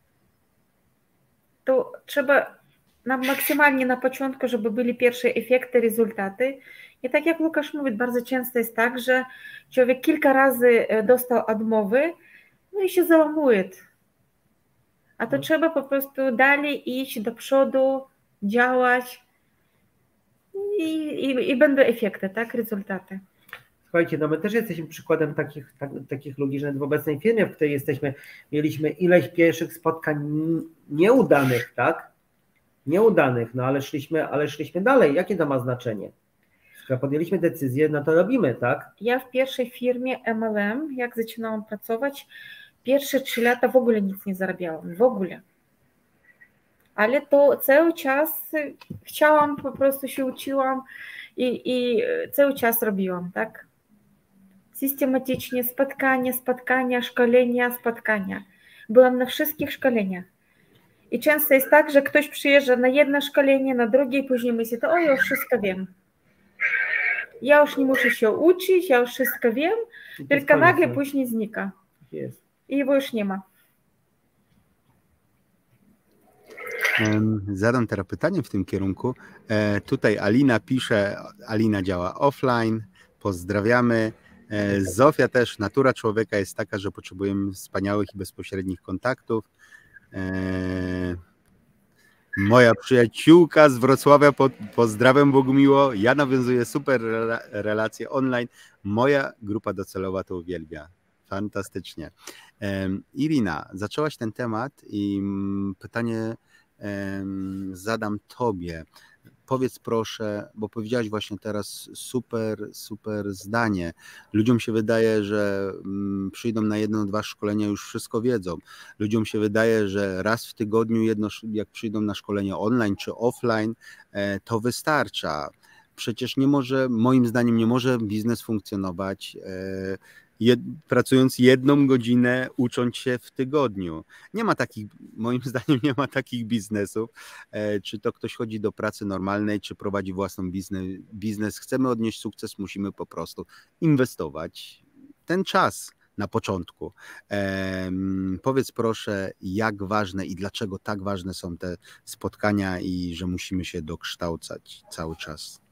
To trzeba nam maksymalnie na początku, żeby byli pierwsze efekty, rezultaty. I tak jak Łukasz mówi, bardzo często jest tak, że człowiek kilka razy dostał odmowy, no i się załamuje. A to no. Trzeba po prostu dalej iść do przodu, działać i, i, i będą efekty, tak, rezultaty. Słuchajcie, no my też jesteśmy przykładem takich, tak, takich ludzi, że w obecnej firmie, w której jesteśmy, mieliśmy ileś pierwszych spotkań nieudanych, tak? Nieudanych, no ale szliśmy, ale szliśmy dalej. Jakie to ma znaczenie? Skoro podjęliśmy decyzję, no to robimy, tak? Ja w pierwszej firmie M L M, jak zaczynałam pracować, pierwsze trzy lata w ogóle nic nie zarabiałam, w ogóle. Ale to cały czas chciałam, po prostu się uczyłam i, i cały czas robiłam, tak? Systematycznie spotkania, spotkania, szkolenia, spotkania. Byłam na wszystkich szkoleniach. I często jest tak, że ktoś przyjeżdża na jedno szkolenie, na drugie i później myśli, to o, ja już wszystko wiem. Ja już nie muszę się uczyć, ja już wszystko wiem, tylko nagle później znika. Jest. I jego już nie ma. Zadam teraz pytanie w tym kierunku. Tutaj Alina pisze, Alina działa offline, pozdrawiamy. Zofia też, natura człowieka jest taka, że potrzebujemy wspaniałych i bezpośrednich kontaktów. Moja przyjaciółka z Wrocławia, pozdrawiam Bogumiło, ja nawiązuję super relacje online, moja grupa docelowa to uwielbia. Fantastycznie. Irina, zaczęłaś ten temat i pytanie zadam tobie. Powiedz proszę, bo powiedziałaś właśnie teraz super, super zdanie. Ludziom się wydaje, że przyjdą na jedno, dwa szkolenia, już wszystko wiedzą. Ludziom się wydaje, że raz w tygodniu, jedno, jak przyjdą na szkolenie online czy offline, to wystarcza. Przecież nie może, moim zdaniem nie może biznes funkcjonować Jed, pracując jedną godzinę, ucząc się w tygodniu. Nie ma takich, moim zdaniem nie ma takich biznesów. E, czy to ktoś chodzi do pracy normalnej, czy prowadzi własny biznes, biznes. Chcemy odnieść sukces, musimy po prostu inwestować ten czas na początku. E, powiedz proszę, jak ważne i dlaczego tak ważne są te spotkania i że musimy się dokształcać cały czas.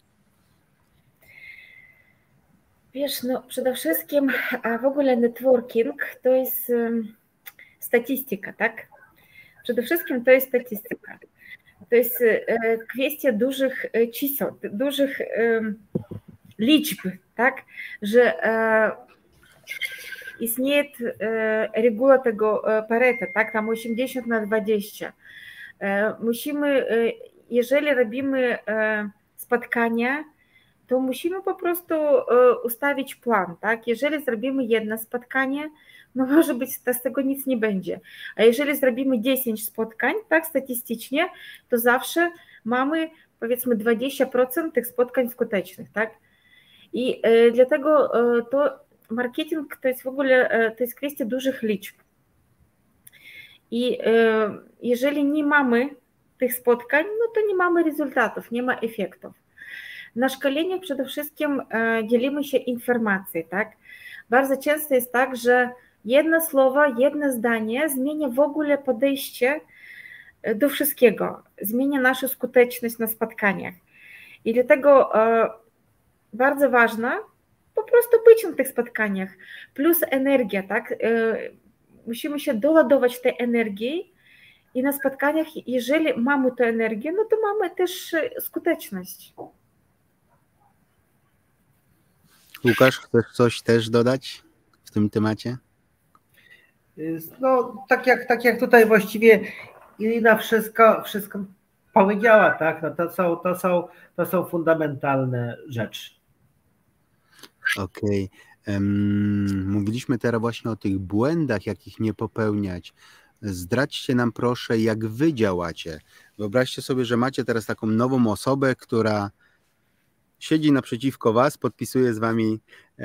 Wiesz, no przede wszystkim a w ogóle networking to jest um, statystyka, tak? Przede wszystkim to jest statystyka. To jest e, kwestia dużych e, чисел, dużych e, liczb, tak? Że e, istnieje e, reguła tego e, Pareto, tak? Tam osiemdziesiąt na dwadzieścia. E, musimy, e, jeżeli robimy e, spotkania, to musimy po prostu ustawić plan, tak? Jeżeli zrobimy jedno spotkanie, no może być, to z tego nic nie będzie. A jeżeli zrobimy dziesięć spotkań, tak, statystycznie, to zawsze mamy, powiedzmy, dwadzieścia procent tych spotkań skutecznych, tak? I dlatego to marketing to jest w ogóle, to jest kwestia dużych liczb. I jeżeli nie mamy tych spotkań, no to nie mamy rezultatów, nie ma efektów. Na szkoleniach przede wszystkim dzielimy się informacją, tak? Bardzo często jest tak, że jedno słowo, jedno zdanie zmienia w ogóle podejście do wszystkiego, zmienia naszą skuteczność na spotkaniach. I dlatego bardzo ważne po prostu być na tych spotkaniach, plus energia, tak? Musimy się doładować tej energii I na spotkaniach, jeżeli mamy tę energię, no to mamy też skuteczność. Łukasz, chcesz coś też dodać w tym temacie? No, tak jak, tak jak tutaj właściwie Irina wszystko, wszystko powiedziała, tak? No to są, to są, to są fundamentalne rzeczy. Okej. Okay. Um, mówiliśmy teraz właśnie o tych błędach, jakich nie popełniać. Zdradźcie nam proszę, jak wy działacie. Wyobraźcie sobie, że macie teraz taką nową osobę, która siedzi naprzeciwko was, podpisuje z wami e,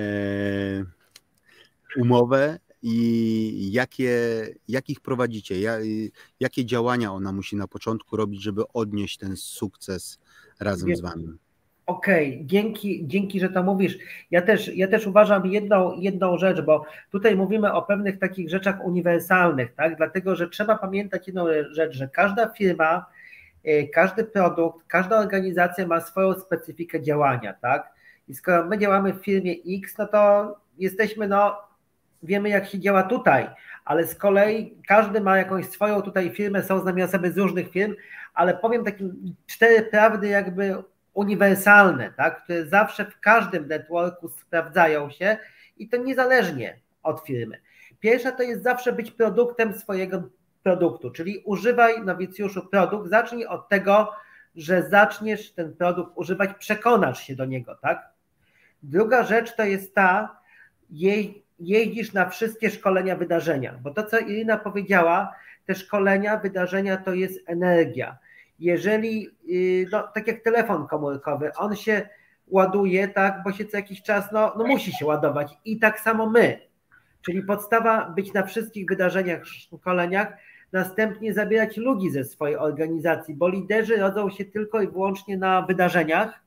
umowę i jakie, jakich prowadzicie, jak, jakie działania ona musi na początku robić, żeby odnieść ten sukces razem Wie, z wami. Okej, okay. dzięki, dzięki, że to mówisz. Ja też, ja też uważam jedną, jedną rzecz, bo tutaj mówimy o pewnych takich rzeczach uniwersalnych, tak? Dlatego, że trzeba pamiętać jedną rzecz, że każda firma, każdy produkt, każda organizacja ma swoją specyfikę działania, tak? I skoro my działamy w firmie X, no to jesteśmy, no, wiemy jak się działa tutaj, ale z kolei każdy ma jakąś swoją tutaj firmę, są z nami osoby z różnych firm, ale powiem takie cztery prawdy jakby uniwersalne, tak? Które zawsze w każdym networku sprawdzają się i to niezależnie od firmy. Pierwsza to jest zawsze być produktem swojego produktu, czyli używaj, nowicjuszu, produkt, zacznij od tego, że zaczniesz ten produkt używać, przekonasz się do niego, tak? Druga rzecz to jest ta, jej, jeździsz na wszystkie szkolenia, wydarzenia, bo to, co Irina powiedziała, te szkolenia, wydarzenia to jest energia. Jeżeli, no, tak jak telefon komórkowy, on się ładuje, tak, bo się co jakiś czas, no, no musi się ładować i tak samo my, czyli podstawa być na wszystkich wydarzeniach, szkoleniach, następnie zabierać ludzi ze swojej organizacji, bo liderzy rodzą się tylko i wyłącznie na wydarzeniach.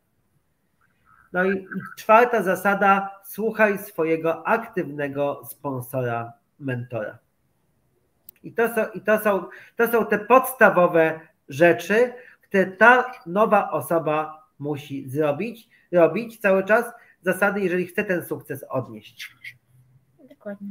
No i czwarta zasada, słuchaj swojego aktywnego sponsora, mentora. I to są, i to są, to są te podstawowe rzeczy, które ta nowa osoba musi zrobić, robić cały czas, zasady, jeżeli chce ten sukces odnieść. Dokładnie.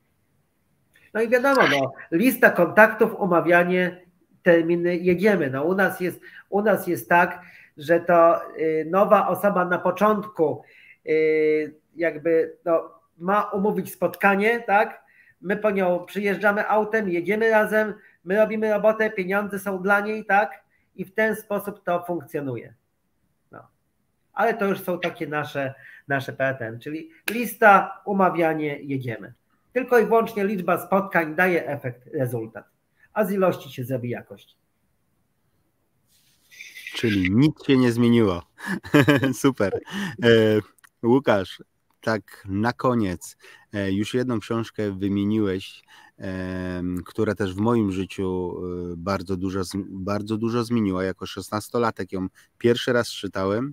No i wiadomo, no, lista kontaktów, umawianie, terminy, jedziemy. No, u nas jest, u nas jest tak, że to y, nowa osoba na początku y, jakby no, ma umówić spotkanie, tak? My po nią przyjeżdżamy autem, jedziemy razem, my robimy robotę, pieniądze są dla niej, tak? I w ten sposób to funkcjonuje. No. Ale to już są takie nasze, nasze P T N, czyli lista, umawianie, jedziemy. Tylko i wyłącznie liczba spotkań daje efekt, rezultat. A z ilości się zrobi jakość. Czyli nic się nie zmieniło. Super. E, Łukasz, tak na koniec, e, już jedną książkę wymieniłeś, e, która też w moim życiu e, bardzo dużo, bardzo dużo zmieniła. Jako szesnastolatek ją pierwszy raz czytałem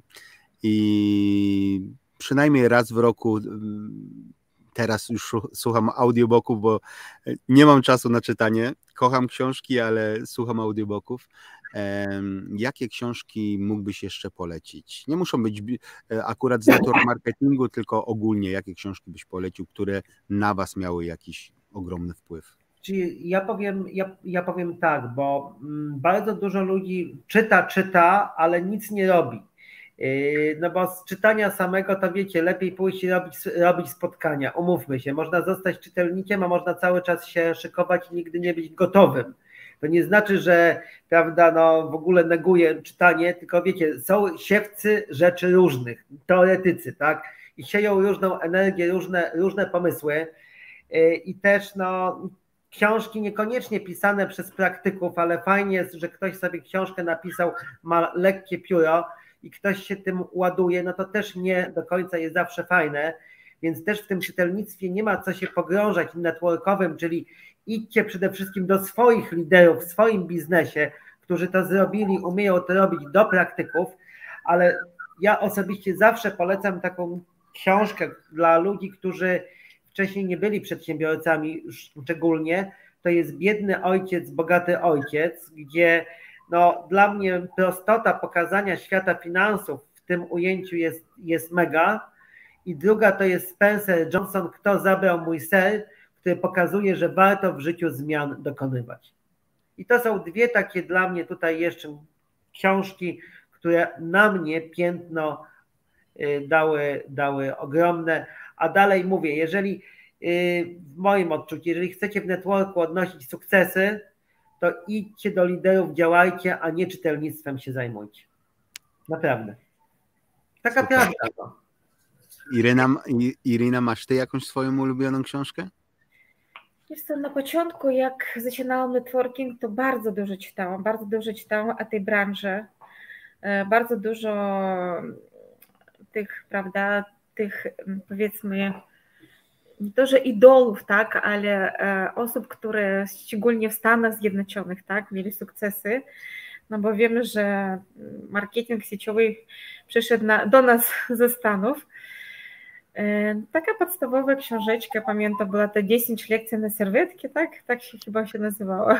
i przynajmniej raz w roku. Teraz już słucham audiobooków, bo nie mam czasu na czytanie. Kocham książki, ale słucham audiobooków. Jakie książki mógłbyś jeszcze polecić? Nie muszą być akurat z network marketingu, tylko ogólnie jakie książki byś polecił, które na was miały jakiś ogromny wpływ? Czyli ja powiem, ja, ja powiem tak, bo bardzo dużo ludzi czyta, czyta, ale nic nie robi. No bo z czytania samego to wiecie, lepiej pójść i robić, robić spotkania, umówmy się, można zostać czytelnikiem, a można cały czas się szykować i nigdy nie być gotowym. To nie znaczy, że prawda, no w ogóle neguję czytanie, tylko wiecie, są siewcy rzeczy różnych, teoretycy, tak, i sieją różną energię, różne, różne pomysły i też no książki niekoniecznie pisane przez praktyków, ale fajnie jest, że ktoś sobie książkę napisał, ma lekkie pióro i ktoś się tym ładuje, no to też nie do końca jest zawsze fajne, więc też w tym czytelnictwie nie ma co się pogrążać networkowym, czyli idźcie przede wszystkim do swoich liderów w swoim biznesie, którzy to zrobili, umieją to robić, do praktyków, ale ja osobiście zawsze polecam taką książkę dla ludzi, którzy wcześniej nie byli przedsiębiorcami szczególnie, to jest Biedny ojciec, bogaty ojciec, gdzie no, dla mnie prostota pokazania świata finansów w tym ujęciu jest, jest mega. I druga to jest Spencer Johnson, Kto zabrał mój ser, który pokazuje, że warto w życiu zmian dokonywać. I to są dwie takie dla mnie tutaj jeszcze książki, które na mnie piętno dały, dały ogromne. A dalej mówię, jeżeli w moim odczuciu, jeżeli chcecie w networku odnosić sukcesy, to idźcie do liderów, działajcie, a nie czytelnictwem się zajmujcie. Naprawdę. Taka Super. prawda. No. Iryna, Irina, masz ty jakąś swoją ulubioną książkę? Wiesz co, na początku jak zaczynałam networking, to bardzo dużo czytałam, bardzo dużo czytałam o tej branży, bardzo dużo tych, prawda, tych powiedzmy, nie to, że idolów, tak, ale osób, które szczególnie w Stanach Zjednoczonych, tak, mieli sukcesy, no bo wiemy, że marketing sieciowy przyszedł na, do nas ze Stanów. Taka podstawowa książeczka, pamiętam, była to dziesięć lekcji na serwetki, tak? Tak się chyba się nazywała.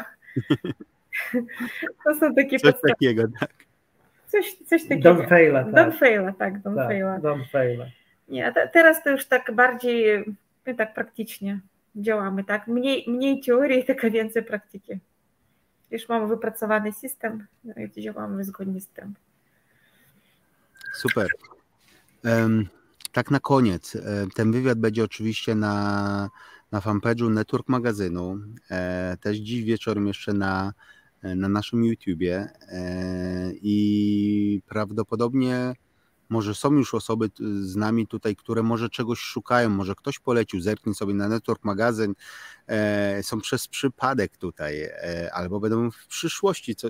To są takie Coś podstaw... takiego, tak. Coś, coś takiego. Don't faila, tak. Don't faila, tak, don't tak, faila. Don't faila. Nie, te, teraz to już tak bardziej, my tak praktycznie działamy, tak? Mniej, mniej teorii, tylko więcej praktyki. Już mamy wypracowany system, no i działamy zgodnie z tym. Super. Um, tak na koniec, ten wywiad będzie oczywiście na, na fanpage'u Network Magazynu, e, też dziś wieczorem jeszcze na, na naszym YouTubie e, i prawdopodobnie może są już osoby z nami tutaj, które może czegoś szukają, może ktoś polecił, zerknij sobie na Network Magazyn, e, są przez przypadek tutaj, e, albo będą w przyszłości co, e,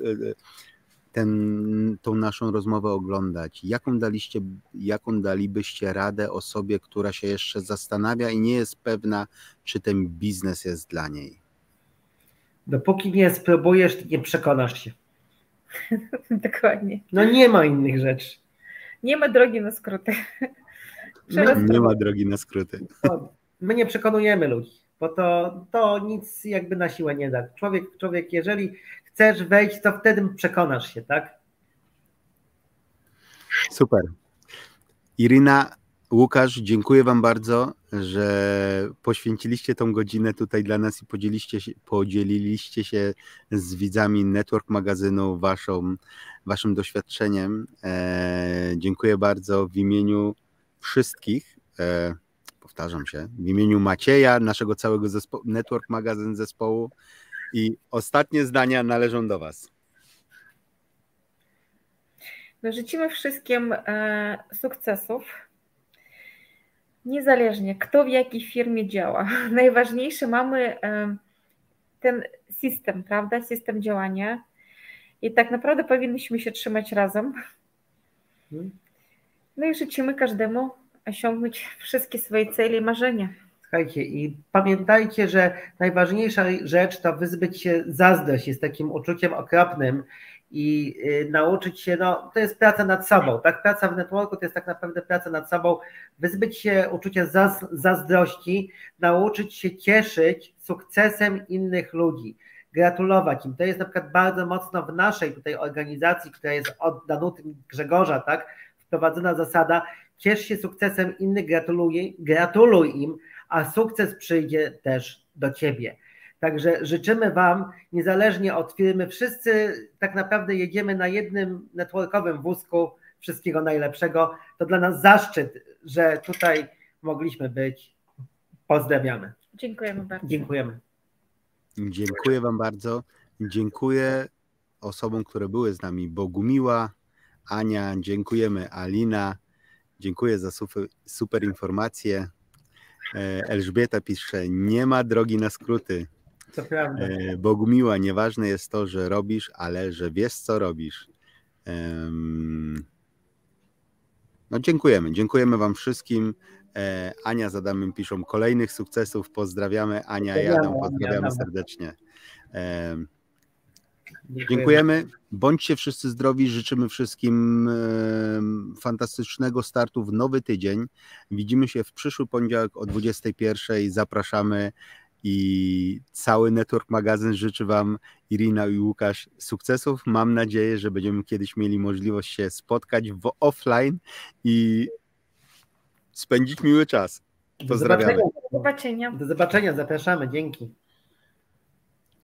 ten, tą naszą rozmowę oglądać. Jaką daliście, jaką dalibyście radę osobie, która się jeszcze zastanawia i nie jest pewna, czy ten biznes jest dla niej? Dopóki nie spróbujesz, nie przekonasz się. Dokładnie. No nie ma innych rzeczy. Nie ma drogi na skróty. Nie, nie ma drogi na skróty. My nie przekonujemy ludzi, bo to, to nic jakby na siłę nie da. Człowiek, człowiek, jeżeli chcesz wejść, to wtedy przekonasz się, tak? Super. Iryna, Łukasz, dziękuję wam bardzo, że poświęciliście tą godzinę tutaj dla nas i podzieliście się, podzieliliście się z widzami Network Magazynu waszą, waszym doświadczeniem. E, dziękuję bardzo w imieniu wszystkich, e, powtarzam się, w imieniu Macieja, naszego całego zespołu, Network Magazyn zespołu i ostatnie zdania należą do was. No, życzymy wszystkim e, sukcesów. Niezależnie kto w jakiej firmie działa. Najważniejsze, mamy ten system, prawda? System działania i tak naprawdę powinniśmy się trzymać razem. No i życzymy każdemu osiągnąć wszystkie swoje cele i marzenia. Słuchajcie, i pamiętajcie, że najważniejsza rzecz to wyzbyć się zazdrości, jest takim uczuciem okropnym i y, nauczyć się, no to jest praca nad sobą, tak? Praca w networku to jest tak naprawdę praca nad sobą, wyzbyć się uczucia zaz, zazdrości, nauczyć się cieszyć sukcesem innych ludzi, gratulować im. To jest na przykład bardzo mocno w naszej tutaj organizacji, która jest od Danuty Grzegorza, tak? Wprowadzona zasada, ciesz się sukcesem innych, gratuluj, gratuluj im, a sukces przyjdzie też do ciebie. Także życzymy wam, niezależnie od firmy, wszyscy tak naprawdę jedziemy na jednym networkowym wózku, wszystkiego najlepszego. To dla nas zaszczyt, że tutaj mogliśmy być. Pozdrawiamy. Dziękujemy bardzo. Dziękujemy. Dziękuję wam bardzo. Dziękuję osobom, które były z nami. Bogumiła, Ania, dziękujemy, Alina, dziękuję za super, super informacje. Elżbieta pisze, nie ma drogi na skróty. To prawda. Bogumiła, nieważne jest to, że robisz, ale że wiesz, co robisz. No dziękujemy, dziękujemy wam wszystkim. Ania z Adamem piszą kolejnych sukcesów, pozdrawiamy. Ania i Adam, pozdrawiamy serdecznie. Dziękujemy. Bądźcie wszyscy zdrowi. Życzymy wszystkim fantastycznego startu w nowy tydzień. Widzimy się w przyszły poniedziałek o dwudziestej pierwszej. Zapraszamy i cały Network Magazyn życzy wam, Irina i Łukasz, sukcesów. Mam nadzieję, że będziemy kiedyś mieli możliwość się spotkać w offline i spędzić miły czas. Pozdrawiamy. Do zobaczenia. Do zobaczenia. Zapraszamy. Dzięki.